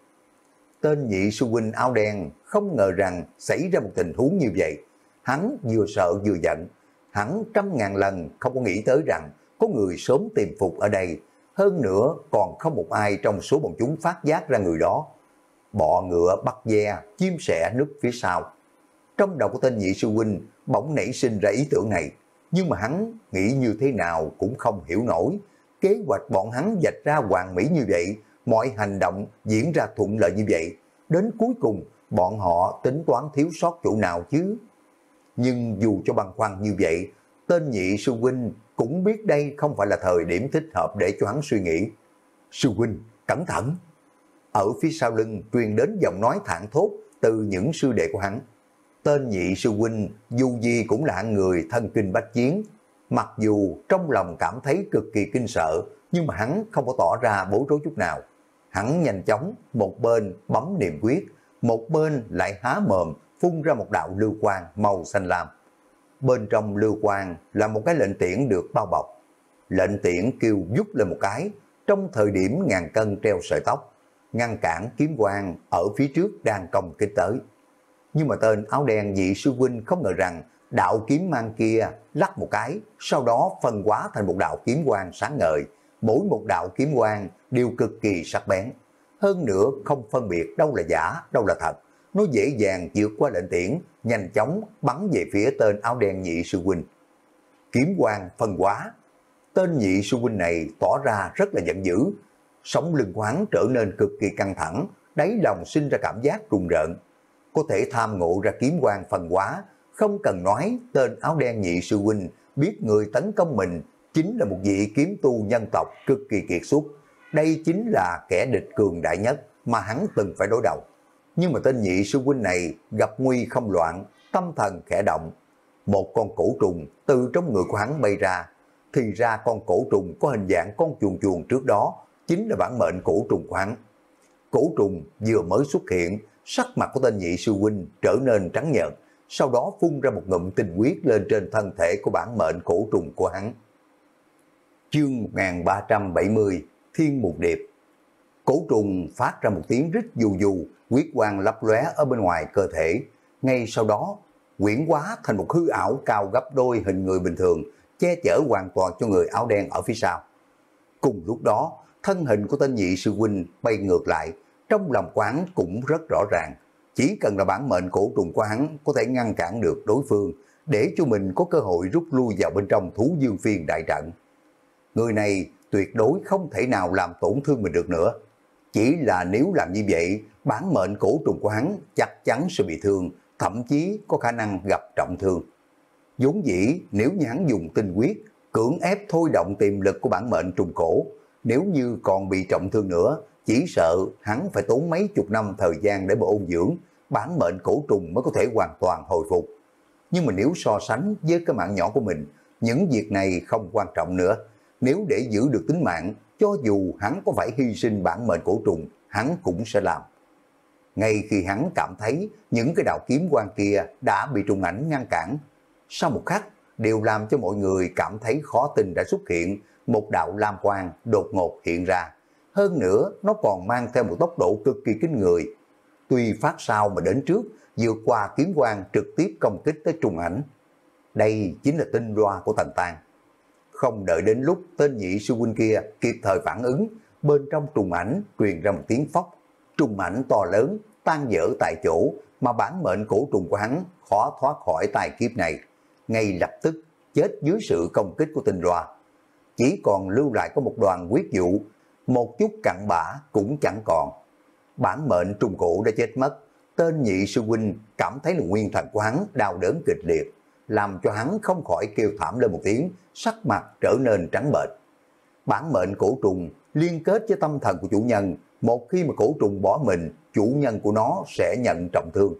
Tên nhị sư huynh áo đen không ngờ rằng xảy ra một tình huống như vậy. Hắn vừa sợ vừa giận. Hắn trăm ngàn lần không có nghĩ tới rằng có người sớm tìm phục ở đây. Hơn nữa còn không một ai trong số bọn chúng phát giác ra người đó. Bọ ngựa bắt ve, chim sẻ núp phía sau. Trong đầu của tên nhị sư huynh bỗng nảy sinh ra ý tưởng này. Nhưng mà hắn nghĩ như thế nào cũng không hiểu nổi. Kế hoạch bọn hắn vạch ra hoàn mỹ như vậy, mọi hành động diễn ra thuận lợi như vậy. Đến cuối cùng bọn họ tính toán thiếu sót chỗ nào chứ? Nhưng dù cho băn khoăn như vậy, tên nhị sư huynh cũng biết đây không phải là thời điểm thích hợp để cho hắn suy nghĩ. Sư huynh, cẩn thận! Ở phía sau lưng truyền đến giọng nói thảng thốt từ những sư đệ của hắn. Tên nhị sư huynh dù gì cũng là hạng người thân kinh bách chiến. Mặc dù trong lòng cảm thấy cực kỳ kinh sợ, nhưng mà hắn không có tỏ ra bối rối chút nào. Hắn nhanh chóng, một bên bấm niệm quyết, một bên lại há mồm phun ra một đạo lưu quang màu xanh lam. Bên trong lưu quang là một cái lệnh tiễn được bao bọc. Lệnh tiễn kêu vút lên một cái, trong thời điểm ngàn cân treo sợi tóc, ngăn cản kiếm quang ở phía trước đang công kích tới. Nhưng mà tên áo đen nhị sư huynh không ngờ rằng đạo kiếm mang kia lắc một cái, sau đó phân hóa thành một đạo kiếm quang sáng ngời. Mỗi một đạo kiếm quang đều cực kỳ sắc bén. Hơn nữa không phân biệt đâu là giả, đâu là thật. Nó dễ dàng vượt qua lệnh tiễn, nhanh chóng bắn về phía tên áo đen nhị sư huynh. Kiếm quang phân hóa. Tên nhị sư huynh này tỏ ra rất là giận dữ. Sống lưng của hắn trở nên cực kỳ căng thẳng, đáy lòng sinh ra cảm giác rùng rợn. Có thể tham ngộ ra kiếm quang phân hóa, không cần nói tên áo đen nhị sư huynh biết người tấn công mình chính là một vị kiếm tu nhân tộc cực kỳ kiệt xuất. Đây chính là kẻ địch cường đại nhất mà hắn từng phải đối đầu. Nhưng mà tên nhị sư huynh này gặp nguy không loạn, tâm thần khẽ động. Một con cổ trùng từ trong người của hắn bay ra. Thì ra con cổ trùng có hình dạng con chuồn chuồn trước đó chính là bản mệnh cổ trùng của hắn. Cổ trùng vừa mới xuất hiện, sắc mặt của tên nhị sư huynh trở nên trắng nhợt, sau đó phun ra một ngụm tinh huyết lên trên thân thể của bản mệnh cổ trùng của hắn. Chương 1370 Thiên Mục Điệp. Cổ trùng phát ra một tiếng rít dù dù, huyết quang lấp lóe ở bên ngoài cơ thể. Ngay sau đó, quyển hóa thành một hư ảo cao gấp đôi hình người bình thường, che chở hoàn toàn cho người áo đen ở phía sau. Cùng lúc đó, thân hình của tên nhị sư huynh bay ngược lại, trong lòng quán cũng rất rõ ràng. Chỉ cần là bản mệnh cổ trùng của hắn có thể ngăn cản được đối phương, để cho mình có cơ hội rút lui vào bên trong thú dương phiên đại trận. Người này tuyệt đối không thể nào làm tổn thương mình được nữa. Chỉ là nếu làm như vậy, bản mệnh cổ trùng của hắn chắc chắn sẽ bị thương, thậm chí có khả năng gặp trọng thương. Vốn dĩ nếu như hắn dùng tinh huyết, cưỡng ép thôi động tiềm lực của bản mệnh trùng cổ, nếu như còn bị trọng thương nữa, chỉ sợ hắn phải tốn mấy chục năm thời gian để ôn dưỡng, bản mệnh cổ trùng mới có thể hoàn toàn hồi phục. Nhưng mà nếu so sánh với cái mạng nhỏ của mình, những việc này không quan trọng nữa. Nếu để giữ được tính mạng, cho dù hắn có phải hy sinh bản mệnh cổ trùng, hắn cũng sẽ làm. Ngay khi hắn cảm thấy những cái đạo kiếm quang kia đã bị trùng ảnh ngăn cản, sau một khắc đều làm cho mọi người cảm thấy khó tin đã xuất hiện một đạo lam quang đột ngột hiện ra. Hơn nữa nó còn mang theo một tốc độ cực kỳ kinh người. tuy phát sau mà đến trước, vượt qua kiếm quang trực tiếp công kích tới trùng ảnh. Đây chính là tinh loa của Tần Tang. Không đợi đến lúc tên nhị sư huynh kia kịp thời phản ứng, bên trong trùng ảnh truyền ra một tiếng phốc. Trùng ảnh to lớn, tan vỡ tại chỗ, mà bản mệnh cổ trùng của hắn khó thoát khỏi tai kiếp này. Ngay lập tức chết dưới sự công kích của tinh loa. Chỉ còn lưu lại có một đoàn huyết vụ, một chút cặn bã cũng chẳng còn. Bản mệnh trùng cổ đã chết mất, tên nhị sư huynh cảm thấy là nguyên thần của hắn đau đớn kịch liệt, làm cho hắn không khỏi kêu thảm lên một tiếng, sắc mặt trở nên trắng bệch. Bản mệnh cổ trùng liên kết với tâm thần của chủ nhân, một khi mà cổ trùng bỏ mình, chủ nhân của nó sẽ nhận trọng thương.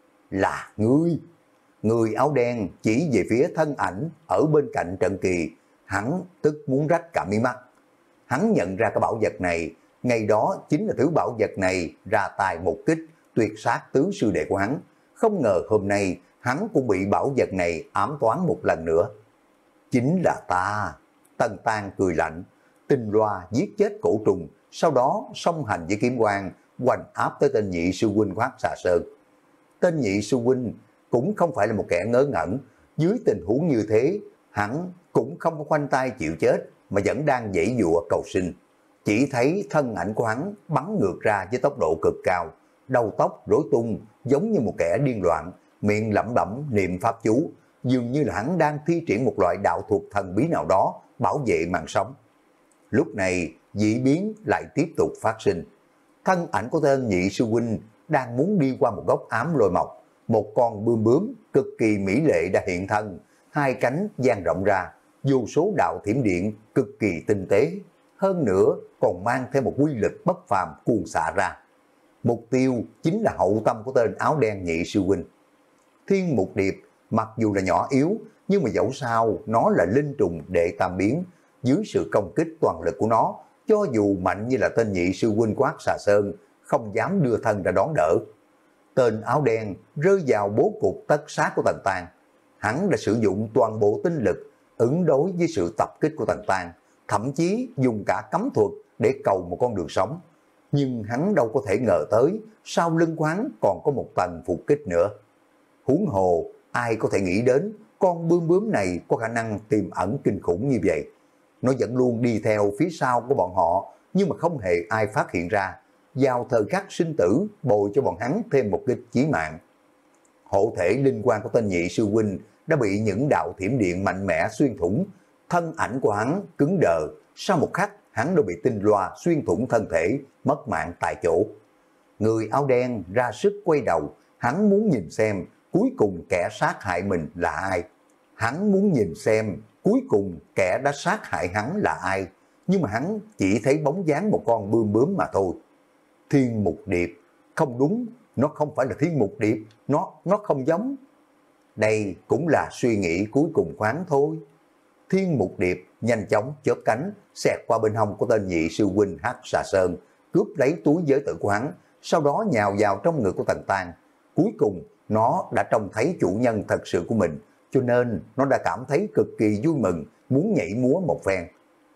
Là ngươi! Người áo đen chỉ về phía thân ảnh ở bên cạnh Trận Kỳ, hắn tức muốn rách cả mí mắt. Hắn nhận ra cái bảo vật này, ngày đó chính là thứ bảo vật này ra tài một kích, tuyệt sát tứ sư đệ của hắn. Không ngờ hôm nay hắn cũng bị bảo vật này ám toán một lần nữa. Chính là ta. Tần Tang cười lạnh, tinh loa giết chết cổ trùng, sau đó song hành với kiếm quang, hoành áp tới tên nhị sư huynh Hoắc Xà Sơn. Tên nhị sư huynh cũng không phải là một kẻ ngớ ngẩn, dưới tình huống như thế, hắn cũng không có khoanh tay chịu chết, mà vẫn đang giãy giụa cầu sinh. Chỉ thấy thân ảnh của hắn bắn ngược ra với tốc độ cực cao, đầu tóc rối tung giống như một kẻ điên loạn, miệng lẩm bẩm niệm pháp chú, dường như là hắn đang thi triển một loại đạo thuật thần bí nào đó bảo vệ mạng sống. Lúc này dị biến lại tiếp tục phát sinh. Thân ảnh của tên nhị sư huynh đang muốn đi qua một góc ám lôi mộc, một con bươm bướm cực kỳ mỹ lệ đã hiện thân, hai cánh dang rộng ra, vô số đạo thiểm điện cực kỳ tinh tế, hơn nữa còn mang theo một quy lực bất phàm cuồng xạ ra. Mục tiêu chính là hậu tâm của tên áo đen nhị sư huynh. Thiên Mục Điệp mặc dù là nhỏ yếu, nhưng mà dẫu sao nó là linh trùng đệ tam biến, dưới sự công kích toàn lực của nó, cho dù mạnh như là tên nhị sư huynh Hoắc Xà Sơn, không dám đưa thân ra đón đỡ. Tên áo đen rơi vào bố cục tất sát của Tần Tang. Hắn đã sử dụng toàn bộ tinh lực ứng đối với sự tập kích của Tần Tang, thậm chí dùng cả cấm thuật để cầu một con đường sống. Nhưng hắn đâu có thể ngờ tới sau lưng quán còn có một tầng phục kích nữa. Huống hồ ai có thể nghĩ đến con bướm bướm này có khả năng tiềm ẩn kinh khủng như vậy. Nó vẫn luôn đi theo phía sau của bọn họ, nhưng mà không hề ai phát hiện ra. Vào thời khắc sinh tử bồi cho bọn hắn thêm một kích chí mạng. Hộ thể linh quan của tên nhị sư huynh đã bị những đạo thiểm điện mạnh mẽ xuyên thủng, thân ảnh của hắn cứng đờ, sau một khắc hắn đã bị tinh loa xuyên thủng thân thể, mất mạng tại chỗ. Người áo đen ra sức quay đầu, hắn muốn nhìn xem cuối cùng kẻ sát hại mình là ai. Hắn muốn nhìn xem cuối cùng kẻ đã sát hại hắn là ai, nhưng mà hắn chỉ thấy bóng dáng một con bươm bướm mà thôi. Thiên Mục Điệp, không đúng, nó không phải là Thiên Mục Điệp, nó không giống. Đây cũng là suy nghĩ cuối cùng khoáng thôi. Thiên Mục Điệp nhanh chóng chớp cánh, xẹt qua bên hông của tên nhị sư huynh Hắc Xà Sơn, cướp lấy túi giới tử của hắn, sau đó nhào vào trong ngực của Tần Tang. Cuối cùng, nó đã trông thấy chủ nhân thật sự của mình, cho nên nó đã cảm thấy cực kỳ vui mừng, muốn nhảy múa một phen.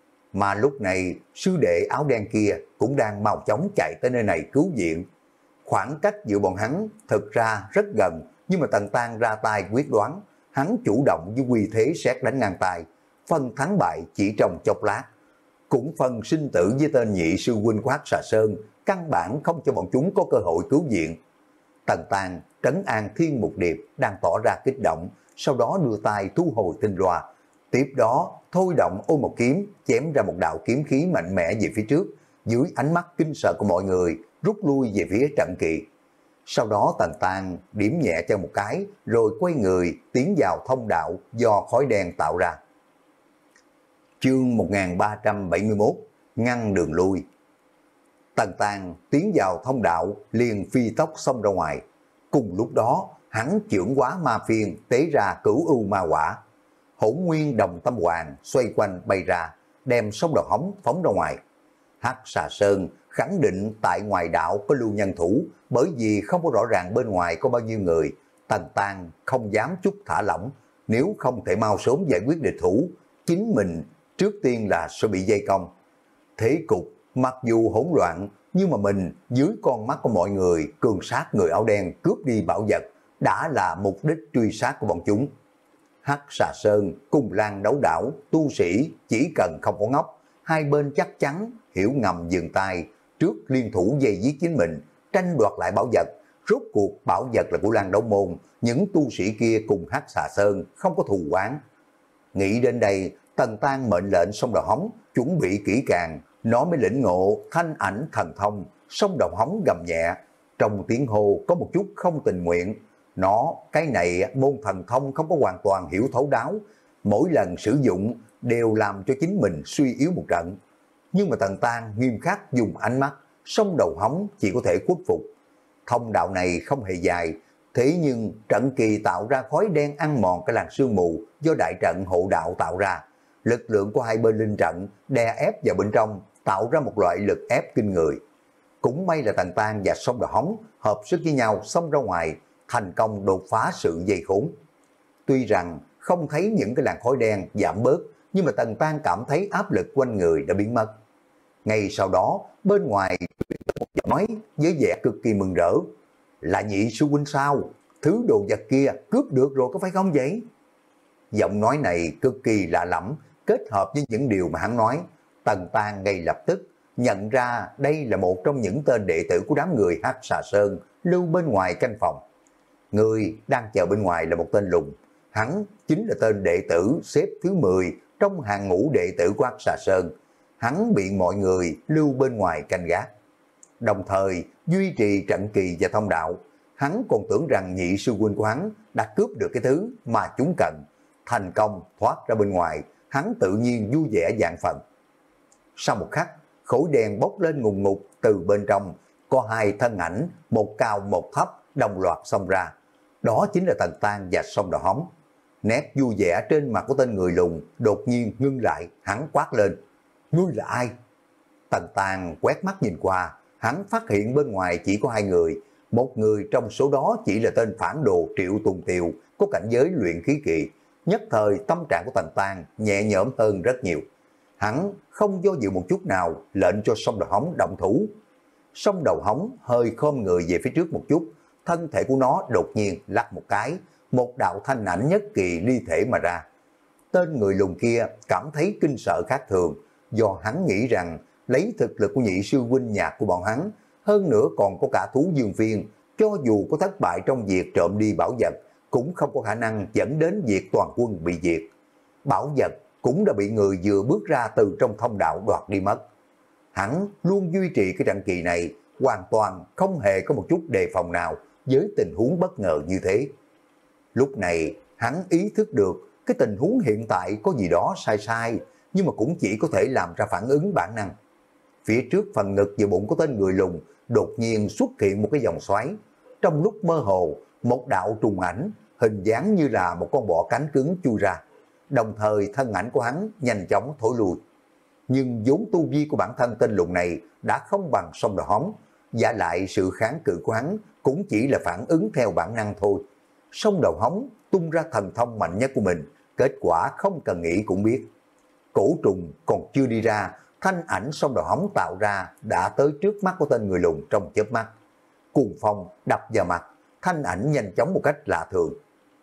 Mà lúc này, sư đệ áo đen kia cũng đang mau chóng chạy tới nơi này cứu viện. Khoảng cách giữa bọn hắn thực ra rất gần, nhưng mà Tần Tang ra tay quyết đoán, hắn chủ động với quy thế sét đánh ngang tài, phân thắng bại chỉ trong chốc lát. Cũng phần sinh tử với tên nhị sư huynh Hoắc Xà Sơn, căn bản không cho bọn chúng có cơ hội cứu viện. Tần Tang trấn an Thiên Mục Điệp đang tỏ ra kích động, sau đó đưa tay thu hồi tinh loa. Tiếp đó thôi động ôm một kiếm, chém ra một đạo kiếm khí mạnh mẽ về phía trước, dưới ánh mắt kinh sợ của mọi người, rút lui về phía Trận Kỳ. Sau đó Tần Tang điểm nhẹ cho một cái, rồi quay người tiến vào thông đạo do khói đen tạo ra. Chương 1371, ngăn đường lui. Tần Tang tiến vào thông đạo liền phi tốc xông ra ngoài. Cùng lúc đó, hắn chưởng hóa ma phiên tế ra cửu ưu ma quả. Hỗn nguyên đồng tâm hoàng xoay quanh bay ra, đem sông đầu hóng phóng ra ngoài. Hắc Xà Sơn khẳng định tại ngoài đạo có lưu nhân thủ, bởi vì không có rõ ràng bên ngoài có bao nhiêu người. Tần Tang không dám chút thả lỏng, nếu không thể mau sớm giải quyết địch thủ, chính mình trước tiên là sẽ bị dây công. Thế cục mặc dù hỗn loạn, Nhưng mà mình dưới con mắt của mọi người cường sát người áo đen cướp đi bảo vật đã là mục đích truy sát của bọn chúng. Hắc Xà Sơn, Cung Lan Đấu Đảo, tu sĩ chỉ cần không có ngốc, hai bên chắc chắn hiểu ngầm dừng tay, trước liên thủ dây giết chính mình, tranh đoạt lại bảo vật. Rốt cuộc bảo vật là của Lan Đấu Môn, những tu sĩ kia cùng Hắc Xà Sơn không có thù oán. Nghĩ đến đây, Tần Tan mệnh lệnh Sông Đầu Hóng chuẩn bị kỹ càng, nó mới lĩnh ngộ thanh ảnh thần thông. Sông Đầu Hóng gầm nhẹ, trong tiếng hô có một chút không tình nguyện. Cái này môn thần thông không có hoàn toàn hiểu thấu đáo, mỗi lần sử dụng đều làm cho chính mình suy yếu một trận. Nhưng mà Tần Tan nghiêm khắc dùng ánh mắt, Sông Đầu Hóng chỉ có thể khuất phục. Thông đạo này không hề dài, thế nhưng trận kỳ tạo ra khói đen ăn mòn cái làn sương mù do đại trận hộ đạo tạo ra. Lực lượng của hai bên linh trận đè ép vào bên trong, tạo ra một loại lực ép kinh người. Cũng may là Tần Tan và Sông Đầu Hóng hợp sức với nhau xông ra ngoài, thành công đột phá sự dây khốn. Tuy rằng không thấy những cái làn khói đen giảm bớt, nhưng mà Tần Tan cảm thấy áp lực quanh người đã biến mất. Ngay sau đó, bên ngoài một giọng nói với vẻ cực kỳ mừng rỡ. Là Nhị sư huynh sao? Thứ đồ vật kia cướp được rồi có phải không vậy? Giọng nói này cực kỳ lạ lẫm, kết hợp với những điều mà hắn nói. Tần Tan ngay lập tức nhận ra đây là một trong những tên đệ tử của đám người Hắc Xà Sơn lưu bên ngoài canh phòng. Người đang chờ bên ngoài là một tên lùn. Hắn chính là tên đệ tử xếp thứ 10 trong hàng ngũ đệ tử của Hắc Xà Sơn. Hắn bị mọi người lưu bên ngoài canh gác, đồng thời duy trì trận kỳ và thông đạo. Hắn còn tưởng rằng Nhị sư huynh của hắn đã cướp được cái thứ mà chúng cần. Thành công thoát ra bên ngoài, hắn tự nhiên vui vẻ vạn phần. Sau một khắc, khối đen bốc lên ngùng ngục từ bên trong, có hai thân ảnh, một cao một thấp, đồng loạt xông ra. Đó chính là Tần Tan và Sông Đầu Hóng. Nét vui vẻ trên mặt của tên người lùn đột nhiên ngưng lại, hắn quát lên. Ngươi là ai? Tần Tan quét mắt nhìn qua, hắn phát hiện bên ngoài chỉ có hai người. Một người trong số đó chỉ là tên phản đồ Triệu Tùng Tiều, có cảnh giới luyện khí kỳ. Nhất thời tâm trạng của Tần Tan nhẹ nhõm hơn rất nhiều. Hắn không do dự một chút nào, lệnh cho Sông Đầu Hóng động thủ. Sông Đầu Hóng hơi khom người về phía trước một chút, thân thể của nó đột nhiên lắc một cái, một đạo thanh ảnh nhất kỳ ly thể mà ra. Tên người lùn kia cảm thấy kinh sợ khác thường, do hắn nghĩ rằng lấy thực lực của Nhị sư huynh nhạc của bọn hắn, hơn nữa còn có cả thú dương phiên, cho dù có thất bại trong việc trộm đi bảo vật, cũng không có khả năng dẫn đến việc toàn quân bị diệt. Bảo vật cũng đã bị người vừa bước ra từ trong thông đạo đoạt đi mất. Hắn luôn duy trì cái trận kỳ này, hoàn toàn không hề có một chút đề phòng nào với tình huống bất ngờ như thế. Lúc này hắn ý thức được cái tình huống hiện tại có gì đó sai sai, nhưng mà cũng chỉ có thể làm ra phản ứng bản năng. Phía trước phần ngực và bụng của tên người lùn đột nhiên xuất hiện một cái vòng xoáy. Trong lúc mơ hồ, một đạo trùng ảnh hình dáng như là một con bọ cánh cứng chui ra. Đồng thời thân ảnh của hắn nhanh chóng thối lui. Nhưng vốn tu vi của bản thân tên lùn này đã không bằng Sông Đầu Hóng, giả lại sự kháng cự của hắn cũng chỉ là phản ứng theo bản năng thôi. Sông Đầu Hóng tung ra thần thông mạnh nhất của mình, kết quả không cần nghĩ cũng biết. Cổ trùng còn chưa đi ra, thanh ảnh Sông Đầu Hóng tạo ra đã tới trước mắt của tên người lùn trong chớp mắt. Cuồng phong đập vào mặt, thanh ảnh nhanh chóng một cách lạ thường.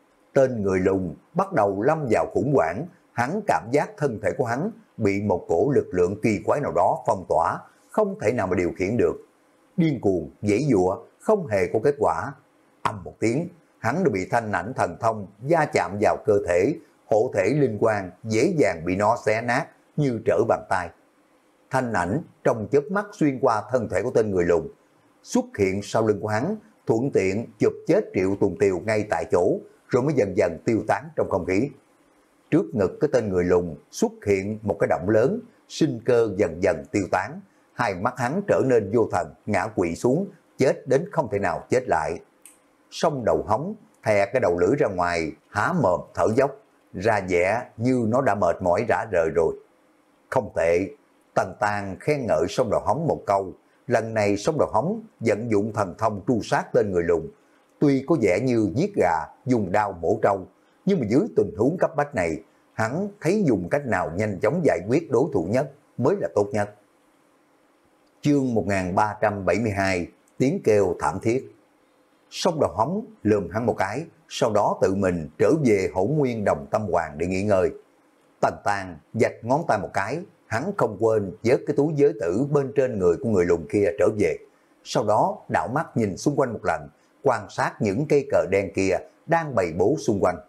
Tên người lùn bắt đầu lâm vào khủng hoảng, hắn cảm giác thân thể của hắn bị một cổ lực lượng kỳ quái nào đó phong tỏa, không thể nào mà điều khiển được. Điên cuồng, giãy giụa, không hề có kết quả. Âm một tiếng, hắn đã bị thanh ảnh thần thông va chạm vào cơ thể, hộ thể linh quang dễ dàng bị nó xé nát như trở bàn tay. Thanh ảnh trong chớp mắt xuyên qua thân thể của tên người lùn, xuất hiện sau lưng của hắn, thuận tiện chụp chết Triệu Tùng Tiều ngay tại chỗ, rồi mới dần dần tiêu tán trong không khí. Trước ngực cái tên người lùn xuất hiện một cái động lớn, sinh cơ dần dần tiêu tán, hai mắt hắn trở nên vô thần, ngã quỵ xuống, chết đến không thể nào chết lại. Sông Đầu Hóng thè cái đầu lưỡi ra ngoài, há mồm thở dốc, ra vẻ như nó đã mệt mỏi rã rời rồi. Không tệ, Tần Tan khen ngợi Sông Đầu Hóng một câu. Lần này Sông Đầu Hóng vận dụng thần thông tru sát tên người lùn. Tuy có vẻ như giết gà, dùng đao mổ trâu, nhưng mà dưới tình huống cấp bách này, hắn thấy dùng cách nào nhanh chóng giải quyết đối thủ nhất mới là tốt nhất. Chương 1372, tiếng kêu thảm thiết. Song Đầu Hống lườm hắn một cái, sau đó tự mình trở về Hỗn Nguyên Đồng Tâm Hoàng để nghỉ ngơi. Tần Tàng vạch ngón tay một cái, hắn không quên vớt cái túi giới tử bên trên người của người lùn kia trở về. Sau đó đảo mắt nhìn xung quanh một lần, quan sát những cây cờ đen kia đang bày bố xung quanh.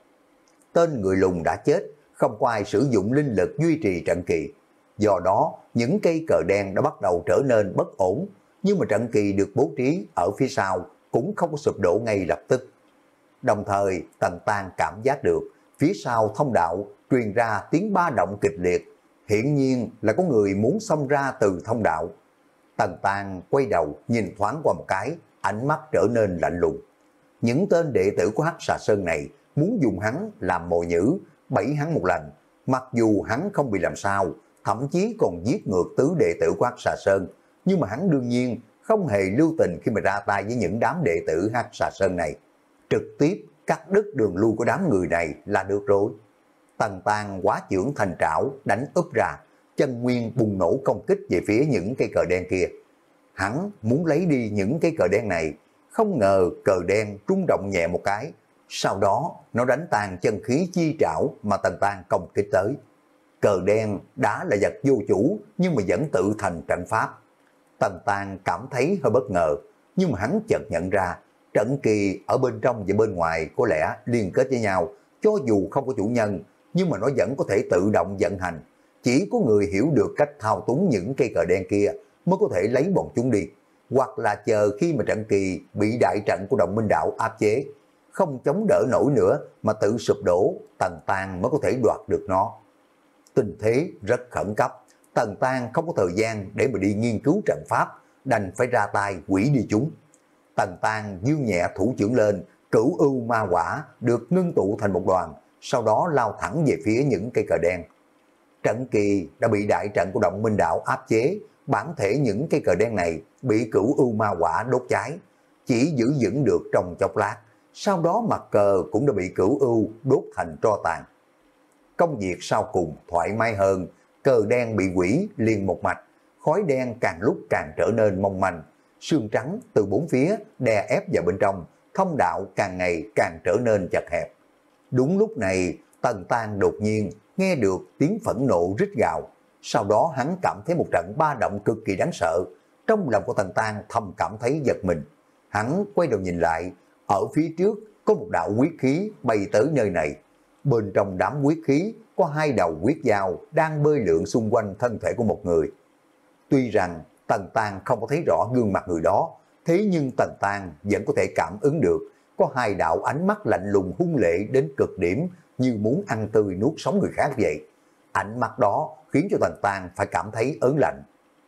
Tên người lùn đã chết, không có ai sử dụng linh lực duy trì trận kỳ. Do đó, những cây cờ đen đã bắt đầu trở nên bất ổn, nhưng mà trận kỳ được bố trí ở phía sau cũng không có sụp đổ ngay lập tức. Đồng thời, Tần Tàng cảm giác được, phía sau thông đạo truyền ra tiếng ba động kịch liệt, hiển nhiên là có người muốn xông ra từ thông đạo. Tần Tàng quay đầu nhìn thoáng qua một cái, ánh mắt trở nên lạnh lùng. Những tên đệ tử của Hắc Xà Sơn này muốn dùng hắn làm mồi nhữ, bẫy hắn một lần, mặc dù hắn không bị làm sao, thậm chí còn giết ngược tứ đệ tử của Hắc Xà Sơn, nhưng mà hắn đương nhiên không hề lưu tình khi mà ra tay với những đám đệ tử Hắc Xà Sơn này. Trực tiếp cắt đứt đường lui của đám người này là được rồi. Tần Tàng hóa trưởng thành trảo đánh úp ra, chân nguyên bùng nổ công kích về phía những cây cờ đen kia. Hắn muốn lấy đi những cây cờ đen này, không ngờ cờ đen rung động nhẹ một cái, sau đó nó đánh tan chân khí chi trảo mà Tần Tàng công kích tới. Cờ đen đã là vật vô chủ nhưng mà vẫn tự thành trận pháp. Tần Tàng cảm thấy hơi bất ngờ, nhưng mà hắn chợt nhận ra trận kỳ ở bên trong và bên ngoài có lẽ liên kết với nhau, cho dù không có chủ nhân, nhưng mà nó vẫn có thể tự động vận hành. Chỉ có người hiểu được cách thao túng những cây cờ đen kia mới có thể lấy bọn chúng đi, hoặc là chờ khi mà trận kỳ bị đại trận của Đồng Minh Đạo áp chế, không chống đỡ nổi nữa mà tự sụp đổ, Tần Tàng mới có thể đoạt được nó. Tình thế rất khẩn cấp, Tần Tàng không có thời gian để mà đi nghiên cứu trận pháp, đành phải ra tay hủy đi chúng. Tần Tàng dương nhẹ thủ trưởng lên, Cửu Ưu Ma Quả được ngưng tụ thành một đoàn, sau đó lao thẳng về phía những cây cờ đen. Trận kỳ đã bị đại trận của Động Minh Đạo áp chế, bản thể những cây cờ đen này bị Cửu Ưu Ma Quả đốt cháy, chỉ giữ vững được trong chốc lát, sau đó mặt cờ cũng đã bị Cửu Ưu đốt thành tro tàn. Công việc sau cùng thoải mái hơn, cờ đen bị hủy liền một mạch, khói đen càng lúc càng trở nên mong manh, sương trắng từ bốn phía đè ép vào bên trong, thông đạo càng ngày càng trở nên chật hẹp. Đúng lúc này, Tần Tàng đột nhiên nghe được tiếng phẫn nộ rít gào, sau đó hắn cảm thấy một trận ba động cực kỳ đáng sợ. Trong lòng của Tần Tàng thầm cảm thấy giật mình. Hắn quay đầu nhìn lại, ở phía trước có một đạo huyết khí bay tới nơi này. Bên trong đám huyết khí có hai đầu huyết dao đang bơi lượn xung quanh thân thể của một người. Tuy rằng Tần Tàng không có thấy rõ gương mặt người đó, thế nhưng Tần Tàng vẫn có thể cảm ứng được có hai đạo ánh mắt lạnh lùng hung lệ đến cực điểm, như muốn ăn tươi nuốt sống người khác vậy. Ánh mắt đó khiến cho Tần Tàng phải cảm thấy ớn lạnh.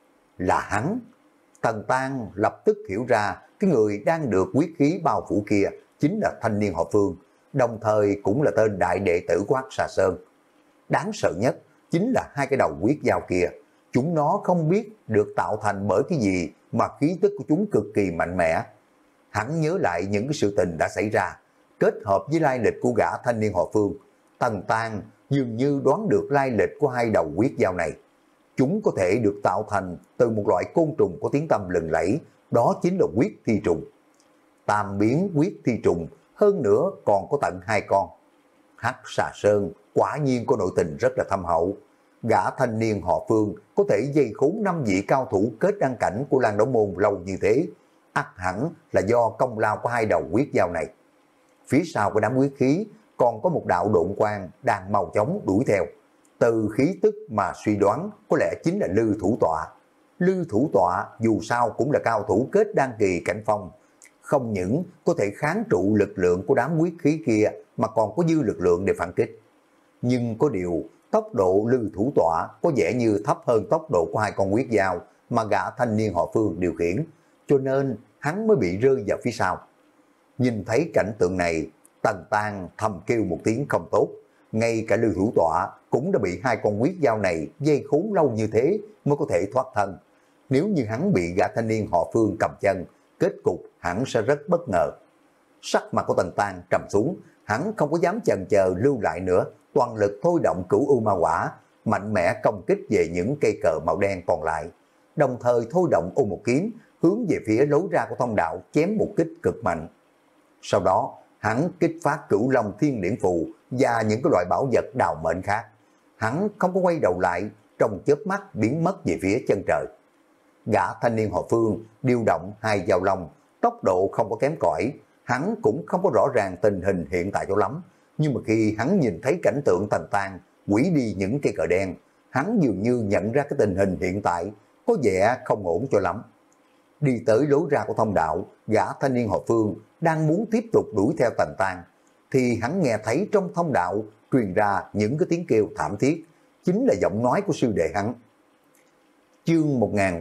Là hắn. Tần Tàng lập tức hiểu ra cái người đang được huyết khí bao phủ kia chính là thanh niên họ Phương, đồng thời cũng là tên đại đệ tử của Hắc Xà Sơn. Đáng sợ nhất chính là hai cái đầu huyết dao kia. Chúng nó không biết được tạo thành bởi cái gì mà khí tức của chúng cực kỳ mạnh mẽ. Hắn nhớ lại những cái sự tình đã xảy ra, kết hợp với lai lịch của gã thanh niên họ Phương. Tần Tàng dường như đoán được lai lịch của hai đầu huyết dao này. Chúng có thể được tạo thành từ một loại côn trùng có tiếng tăm lừng lẫy, đó chính là huyết thi trùng. Tam biến huyết thi trùng, hơn nữa còn có tận hai con. Hắc Xà Sơn quả nhiên có nội tình rất là thâm hậu. Gã thanh niên họ Phương có thể dây khốn 5 vị cao thủ kết đăng cảnh của Lan Đấu Môn lâu như thế, ắt hẳn là do công lao của hai đầu huyết dao này. Phía sau của đám huyết khí còn có một đạo độn quang đang mau chóng đuổi theo. Từ khí tức mà suy đoán có lẽ chính là Lư Thủ Tọa. Lư Thủ Tọa dù sao cũng là cao thủ kết đan kỳ cảnh phong, không những có thể kháng trụ lực lượng của đám huyết khí kia mà còn có dư lực lượng để phản kích. Nhưng có điều, tốc độ Lư Thủ Tọa có vẻ như thấp hơn tốc độ của hai con huyết dao mà gã thanh niên họ Phương điều khiển, cho nên hắn mới bị rơi vào phía sau. Nhìn thấy cảnh tượng này, Tần Tàng thầm kêu một tiếng không tốt. Ngay cả Lư Thủ Tọa cũng đã bị hai con huyết dao này dây khốn lâu như thế mới có thể thoát thân. Nếu như hắn bị gã thanh niên họ Phương cầm chân, kết cục hắn sẽ rất bất ngờ. Sắc mặt của Tần Tàng trầm xuống, hắn không có dám chần chờ lưu lại nữa, toàn lực thôi động Cửu U Ma Quả, mạnh mẽ công kích về những cây cờ màu đen còn lại. đồng thời thôi động ôm một kiếm, hướng về phía lối ra của thông đạo chém một kích cực mạnh. Sau đó, hắn kích phát Cửu Long Thiên Điển Phù và những cái loại bảo vật đào mệnh khác. Hắn không có quay đầu lại, trong chớp mắt biến mất về phía chân trời. Gã thanh niên họ Phương điều động hai dao long, tốc độ không có kém cỏi, hắn cũng không có rõ ràng tình hình hiện tại cho lắm. Nhưng mà khi hắn nhìn thấy cảnh tượng tàn tan, quỷ đi những cây cờ đen, hắn dường như nhận ra cái tình hình hiện tại có vẻ không ổn cho lắm. Đi tới lối ra của thông đạo, gã thanh niên họ Phương đang muốn tiếp tục đuổi theo tàn tan, thì hắn nghe thấy trong thông đạo truyền ra những cái tiếng kêu thảm thiết, chính là giọng nói của sư đệ hắn. Chương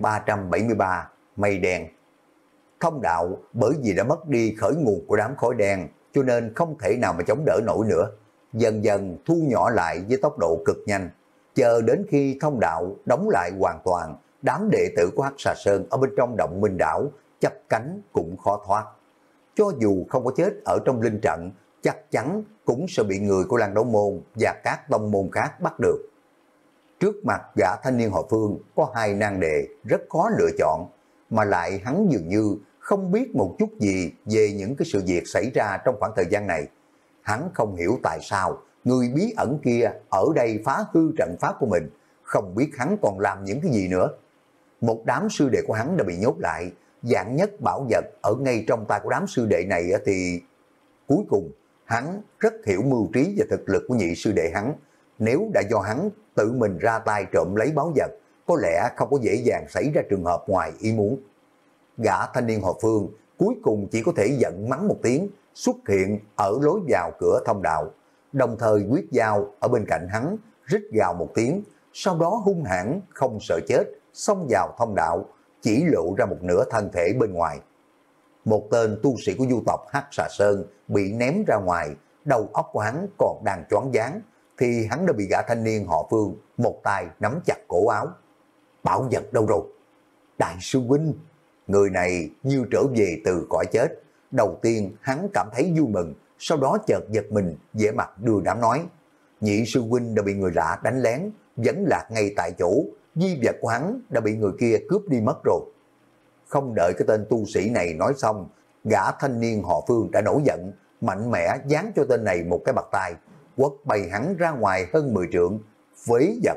1373, Mây Đen. Thông đạo bởi vì đã mất đi khởi nguồn của đám khói đen, cho nên không thể nào mà chống đỡ nổi nữa. Dần dần thu nhỏ lại với tốc độ cực nhanh, chờ đến khi thông đạo đóng lại hoàn toàn, đám đệ tử của Hắc Xà Sơn ở bên trong động Minh Đảo chắp cánh cũng khó thoát. Cho dù không có chết ở trong linh trận, chắc chắn cũng sẽ bị người của Lan Đấu Môn và các tông môn khác bắt được. Trước mặt gã thanh niên họ Phương có hai nan đề rất khó lựa chọn, mà lại hắn dường như không biết một chút gì về những cái sự việc xảy ra trong khoảng thời gian này. Hắn không hiểu tại sao người bí ẩn kia ở đây phá hư trận pháp của mình, không biết hắn còn làm những cái gì nữa. Một đám sư đệ của hắn đã bị nhốt lại, dạng nhất bảo vật ở ngay trong tay của đám sư đệ này thì cuối cùng hắn rất hiểu mưu trí và thực lực của nhị sư đệ hắn. Nếu đã do hắn tự mình ra tay trộm lấy báu vật, có lẽ không có dễ dàng xảy ra trường hợp ngoài ý muốn. Gã thanh niên họ Phương cuối cùng chỉ có thể giận mắng một tiếng, xuất hiện ở lối vào cửa thông đạo, đồng thời quyết dao ở bên cạnh hắn, rít gào một tiếng, sau đó hung hãn không sợ chết, xông vào thông đạo, chỉ lộ ra một nửa thân thể bên ngoài. Một tên tu sĩ của du tộc Hắc Xà Sơn bị ném ra ngoài, đầu óc của hắn còn đang choáng váng, thì hắn đã bị gã thanh niên họ Phương một tay nắm chặt cổ áo. Bảo vật đâu rồi? Đại sư huynh! Người này như trở về từ cõi chết. Đầu tiên hắn cảm thấy vui mừng, sau đó chợt giật mình, vẻ mặt đưa đám nói: nhị sư huynh đã bị người lạ đánh lén, vẫn lạc ngay tại chỗ, di vật của hắn đã bị người kia cướp đi mất rồi. Không đợi cái tên tu sĩ này nói xong, gã thanh niên họ Phương đã nổi giận, mạnh mẽ giáng cho tên này một cái bạt tai, quất bay hắn ra ngoài hơn 10 trượng, phế vật.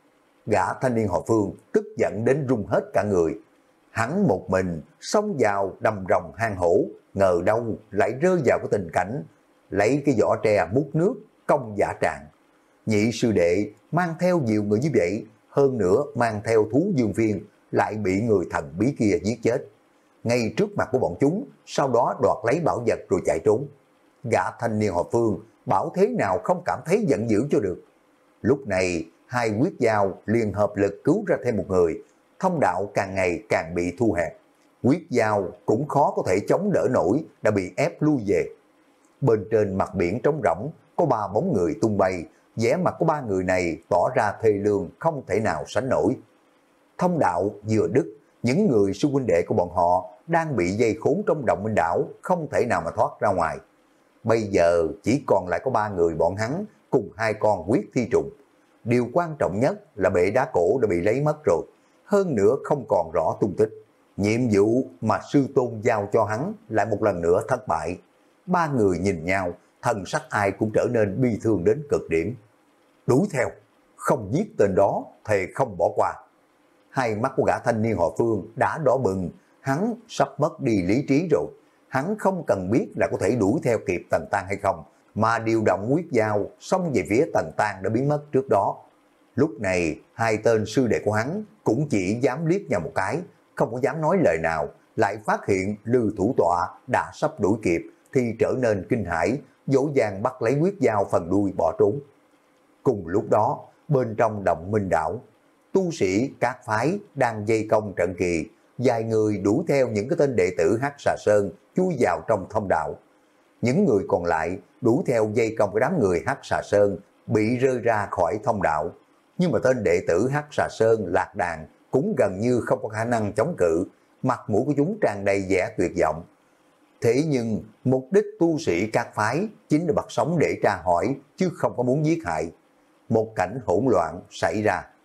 Gã thanh niên họ Phương tức giận đến run hết cả người. Hắn một mình xông vào đầm rồng hang hổ, ngờ đâu lại rơi vào cái tình cảnh lấy cái vỏ tre múc nước công dã tràng. Nhị sư đệ mang theo nhiều người như vậy, hơn nữa mang theo thú dương phiên, lại bị người thần bí kia giết chết ngay trước mặt của bọn chúng, sau đó đoạt lấy bảo vật rồi chạy trốn. Gã thanh niên họ Phương bảo thế nào không cảm thấy giận dữ cho được. Lúc này hai quyết giao liên hợp lực cứu ra thêm một người, thông đạo càng ngày càng bị thu hẹp. Quyết giao cũng khó có thể chống đỡ nổi, đã bị ép lui về. Bên trên mặt biển trống rỗng có 3 bóng người tung bay, vẻ mặt của 3 người này tỏ ra thê lương không thể nào sánh nổi. Thông đạo vừa đứt, những người sư huynh đệ của bọn họ đang bị dây khốn trong động Minh Đảo, không thể nào mà thoát ra ngoài. Bây giờ chỉ còn lại có 3 người bọn hắn cùng 2 con huyết thi trùng. Điều quan trọng nhất là bệ đá cổ đã bị lấy mất rồi, hơn nữa không còn rõ tung tích. Nhiệm vụ mà sư tôn giao cho hắn lại một lần nữa thất bại. 3 người nhìn nhau, thần sắc ai cũng trở nên bi thương đến cực điểm. Đuổi theo, không giết tên đó thề không bỏ qua. Hai mắt của gã thanh niên họ Phương đã đỏ bừng, hắn sắp mất đi lý trí rồi. Hắn không cần biết là có thể đuổi theo kịp Tần Tan hay không, mà điều động quyết giao xông về phía Tần Tan đã biến mất trước đó. Lúc này hai tên sư đệ của hắn cũng chỉ dám liếc nhau một cái, không có dám nói lời nào. Lại phát hiện Lư thủ tọa đã sắp đuổi kịp thì trở nên kinh hãi, dỗ dàng bắt lấy quyết giao phần đuôi bỏ trốn. Cùng lúc đó, bên trong động Minh Đảo, tu sĩ các phái đang dây công trận kỳ, vài người đuổi theo những cái tên đệ tử Hắc Xà Sơn chui vào trong thông đạo. Những người còn lại đuổi theo dây công của đám người Hắc Xà Sơn bị rơi ra khỏi thông đạo. Nhưng mà tên đệ tử Hắc Xà Sơn lạc đàn cũng gần như không có khả năng chống cự, mặt mũi của chúng tràn đầy vẻ tuyệt vọng. Thế nhưng mục đích tu sĩ các phái chính là bắt sống để tra hỏi, chứ không có muốn giết hại. Một cảnh hỗn loạn xảy ra.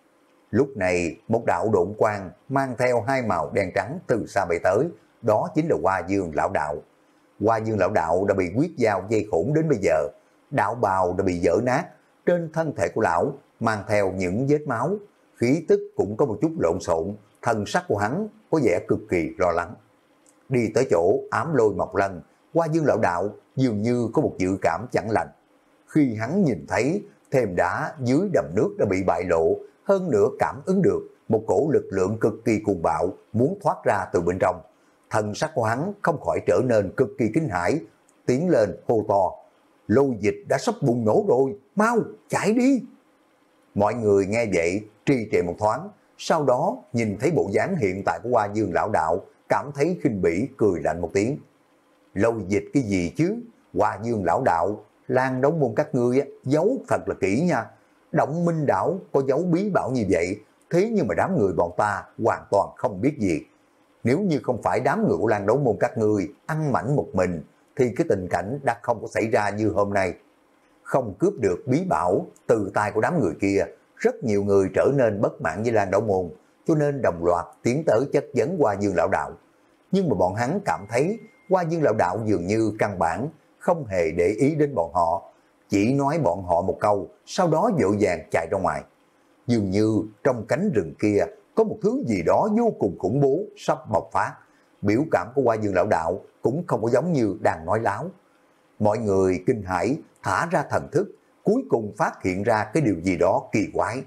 Lúc này một đạo độn quang mang theo hai màu đen trắng từ xa bay tới, đó chính là Hoa Dương lão đạo. Hoa Dương lão đạo đã bị huyết dao dây khủng đến bây giờ, đạo bào đã bị vỡ nát, trên thân thể của lão mang theo những vết máu, khí tức cũng có một chút lộn xộn, thân sắc của hắn có vẻ cực kỳ lo lắng. Đi tới chỗ Ám Lôi Mộc Lân, Hoa Dương lão đạo dường như có một dự cảm chẳng lành. Khi hắn nhìn thấy thềm đá dưới đầm nước đã bị bại lộ, hơn nữa cảm ứng được một cổ lực lượng cực kỳ cuồng bạo muốn thoát ra từ bên trong. Thần sắc của hắn không khỏi trở nên cực kỳ kinh hãi, tiến lên hô to: lôi dịch đã sắp bùng nổ rồi, mau chạy đi. Mọi người nghe vậy trì trệ một thoáng, sau đó nhìn thấy bộ dáng hiện tại của Hoa Dương lão đạo, cảm thấy khinh bỉ cười lạnh một tiếng. Lôi dịch cái gì chứ? Hoa Dương lão đạo, Lan Đống môn các ngươi giấu thật là kỹ nha. Động Minh đảo có giấu bí bảo như vậy, thế nhưng mà đám người bọn ta hoàn toàn không biết gì. Nếu như không phải đám người của Lan Đống môn các ngươi ăn mảnh một mình, thì cái tình cảnh đã không có xảy ra như hôm nay. Không cướp được bí bảo từ tay của đám người kia, rất nhiều người trở nên bất mãn với Lan Đống môn, cho nên đồng loạt tiến tới chất vấn Hoa Dương lão đạo. Nhưng mà bọn hắn cảm thấy Hoa Dương lão đạo dường như căn bản không hề để ý đến bọn họ, chỉ nói bọn họ một câu, sau đó vội vàng chạy ra ngoài. Dường như trong cánh rừng kia có một thứ gì đó vô cùng khủng bố sắp bộc phát. Biểu cảm của Hoa Dương lão đạo cũng không có giống như đang nói láo. Mọi người kinh hãi thả ra thần thức, cuối cùng phát hiện ra cái điều gì đó kỳ quái.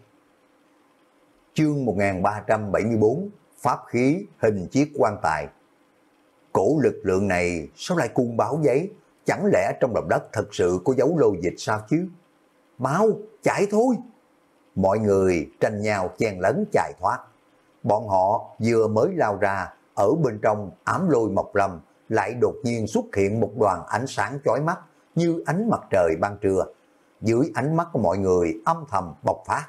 Chương 1374, Pháp khí hình chiếc quan tài. Cổ lực lượng này sao lại cung báo giấy? Chẳng lẽ trong lòng đất thật sự có dấu lôi dịch sao chứ? Mau, chạy thôi! Mọi người tranh nhau chen lấn chạy thoát. Bọn họ vừa mới lao ra, ở bên trong Ám Lôi Mộc Lâm lại đột nhiên xuất hiện một đoàn ánh sáng chói mắt như ánh mặt trời ban trưa. Dưới ánh mắt của mọi người âm thầm bộc phát.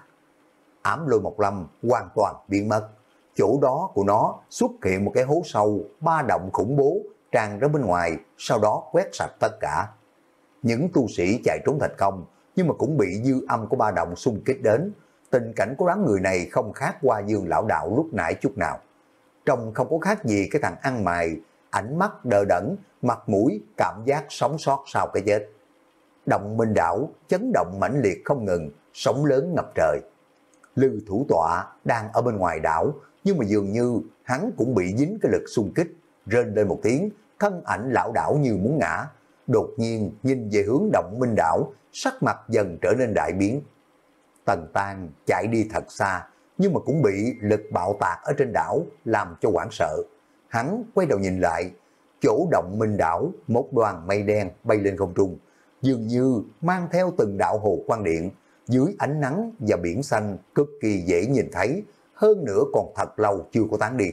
Ám Lôi Mộc Lâm hoàn toàn biến mất. Chỗ đó của nó xuất hiện một cái hố sâu, ba động khủng bố tràn ra bên ngoài, sau đó quét sạch tất cả. Những tu sĩ chạy trốn thành công, nhưng mà cũng bị dư âm của ba động xung kích đến. Tình cảnh của đám người này không khác Hoa Dương lão đạo lúc nãy chút nào. Trông không có khác gì cái thằng ăn mày, ánh mắt đờ đẫn, mặt mũi cảm giác sống sót sau cái chết. Động Minh đảo chấn động mãnh liệt không ngừng, sóng lớn ngập trời. Lư thủ tọa đang ở bên ngoài đảo, nhưng mà dường như hắn cũng bị dính cái lực xung kích, rên lên một tiếng, thân ảnh lão đảo như muốn ngã. Đột nhiên nhìn về hướng Động Minh đảo, sắc mặt dần trở nên đại biến. Tần Tang chạy đi thật xa, nhưng mà cũng bị lực bạo tạc ở trên đảo làm cho hoảng sợ. Hắn quay đầu nhìn lại, chỗ Động Minh đảo, một đoàn mây đen bay lên không trung, dường như mang theo từng đạo hồ quang điện, dưới ánh nắng và biển xanh cực kỳ dễ nhìn thấy, hơn nữa còn thật lâu chưa có tán đi.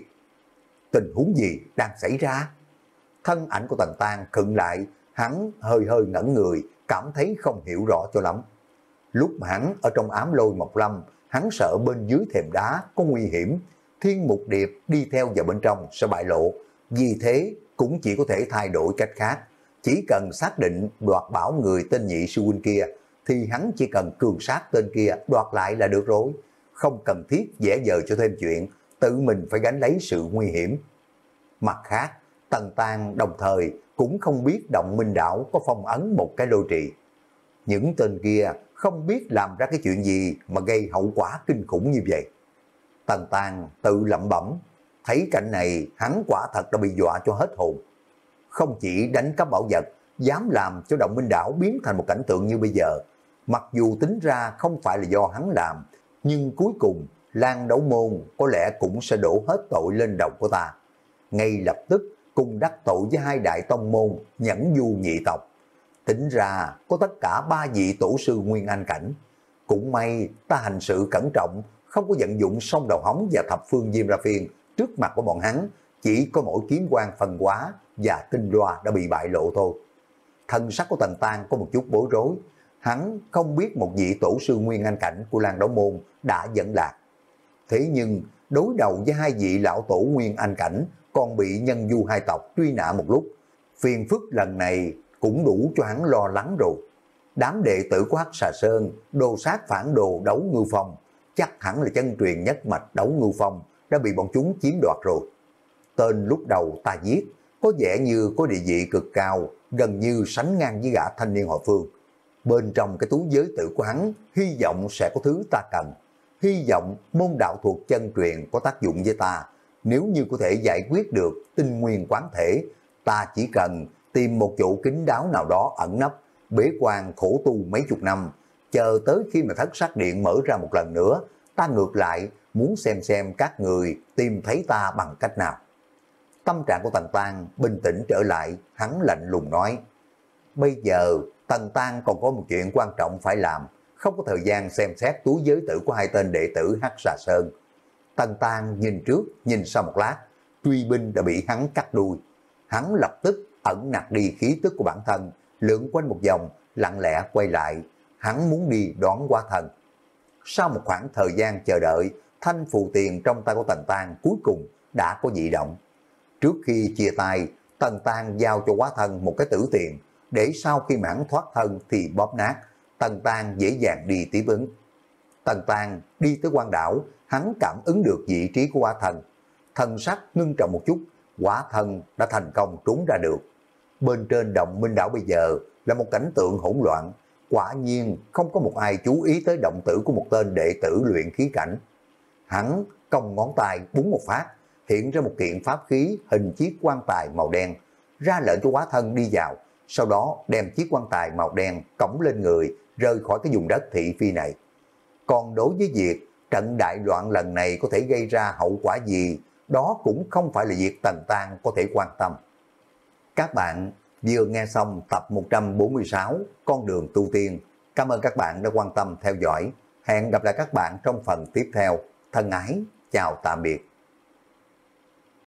Tình huống gì đang xảy ra? Thân ảnh của Tần Tang khựng lại, hắn hơi hơi ngẩn người, cảm thấy không hiểu rõ cho lắm. Lúc mà hắn ở trong Ám Lôi Mộc Lâm, hắn sợ bên dưới thềm đá có nguy hiểm, Thiên Mục Điệp đi theo vào bên trong sẽ bại lộ, vì thế cũng chỉ có thể thay đổi cách khác. Chỉ cần xác định đoạt bảo người tên Nhị sư huynh kia, thì hắn chỉ cần cường sát tên kia đoạt lại là được rồi, không cần thiết dễ dờ cho thêm chuyện, tự mình phải gánh lấy sự nguy hiểm. Mặt khác, Tần Tang đồng thời cũng không biết Động Minh đảo có phong ấn một cái lôi trì. Những tên kia không biết làm ra cái chuyện gì mà gây hậu quả kinh khủng như vậy. Tần Tang tự lẩm bẩm, thấy cảnh này hắn quả thật đã bị dọa cho hết hồn. Không chỉ đánh cắp bảo vật, dám làm cho Động Minh đảo biến thành một cảnh tượng như bây giờ. Mặc dù tính ra không phải là do hắn làm, nhưng cuối cùng Lan Đấu Môn có lẽ cũng sẽ đổ hết tội lên đầu của ta. Ngay lập tức cùng đắc tội với hai đại tông môn Nhẫn Du nhị tộc. Tính ra có tất cả ba vị tổ sư Nguyên Anh cảnh. Cũng may ta hành sự cẩn trọng, không có vận dụng song đầu hóng và thập phương diêm ra phiên. Trước mặt của bọn hắn chỉ có mỗi kiếm quan phân hóa và tinh loa đã bị bại lộ thôi. Thân sắc của Tần Tang có một chút bối rối. Hắn không biết một vị tổ sư Nguyên Anh cảnh của Lan Đấu Môn đã dẫn lạc. Thế nhưng đối đầu với hai vị lão tổ Nguyên Anh cảnh còn bị Nhân Du hai tộc truy nã một lúc, phiền phức lần này cũng đủ cho hắn lo lắng rồi. Đám đệ tử của Hắc Xà Sơn đồ sát phản đồ Đấu Ngư Phong, chắc hẳn là chân truyền nhất mạch Đấu Ngưu Phong đã bị bọn chúng chiếm đoạt rồi. Tên lúc đầu ta giết, có vẻ như có địa vị cực cao, gần như sánh ngang với gã thanh niên họ Phương. Bên trong cái túi giới tử của hắn, hy vọng sẽ có thứ ta cần. Hy vọng môn đạo thuật chân truyền có tác dụng với ta. Nếu như có thể giải quyết được tinh nguyên quán thể, ta chỉ cần tìm một chỗ kín đáo nào đó ẩn nấp, bế quan khổ tu mấy chục năm, chờ tới khi mà thất sát điện mở ra một lần nữa, ta ngược lại muốn xem các người tìm thấy ta bằng cách nào. Tâm trạng của Tần Tăng bình tĩnh trở lại, hắn lạnh lùng nói, bây giờ Tần Tăng còn có một chuyện quan trọng phải làm, không có thời gian xem xét túi giới tử của hai tên đệ tử Hắc Xà Sơn. Tần Tăng nhìn trước, nhìn sau một lát, truy binh đã bị hắn cắt đuôi. Hắn lập tức ẩn nặc đi khí tức của bản thân, lượn quanh một vòng, lặng lẽ quay lại. Hắn muốn đi đón Quá Thần. Sau một khoảng thời gian chờ đợi, thanh phù tiền trong tay của Tần Tăng cuối cùng đã có dị động. Trước khi chia tay, Tần Tăng giao cho Quá Thần một cái tử tiền, để sau khi mãn thoát thân thì bóp nát, Tần Tăng dễ dàng đi tiếp ứng. Tần Tăng đi tới quan đảo, hắn cảm ứng được vị trí của Quá Thần. Thần sắc ngưng trọng một chút, Quá Thần đã thành công trốn ra được. Bên trên động Minh đảo bây giờ là một cảnh tượng hỗn loạn, quả nhiên không có một ai chú ý tới động tử của một tên đệ tử luyện khí cảnh. Hắn cong ngón tay búng một phát, hiện ra một kiện pháp khí hình chiếc quan tài màu đen, ra lệnh cho Quá Thân đi vào, sau đó đem chiếc quan tài màu đen cõng lên người, rời khỏi cái vùng đất thị phi này. Còn đối với việc trận đại loạn lần này có thể gây ra hậu quả gì, đó cũng không phải là việc Tần Tăng có thể quan tâm. Các bạn vừa nghe xong tập 146 Con đường tu tiên. Cảm ơn các bạn đã quan tâm theo dõi. Hẹn gặp lại các bạn trong phần tiếp theo. Thân ái, chào tạm biệt.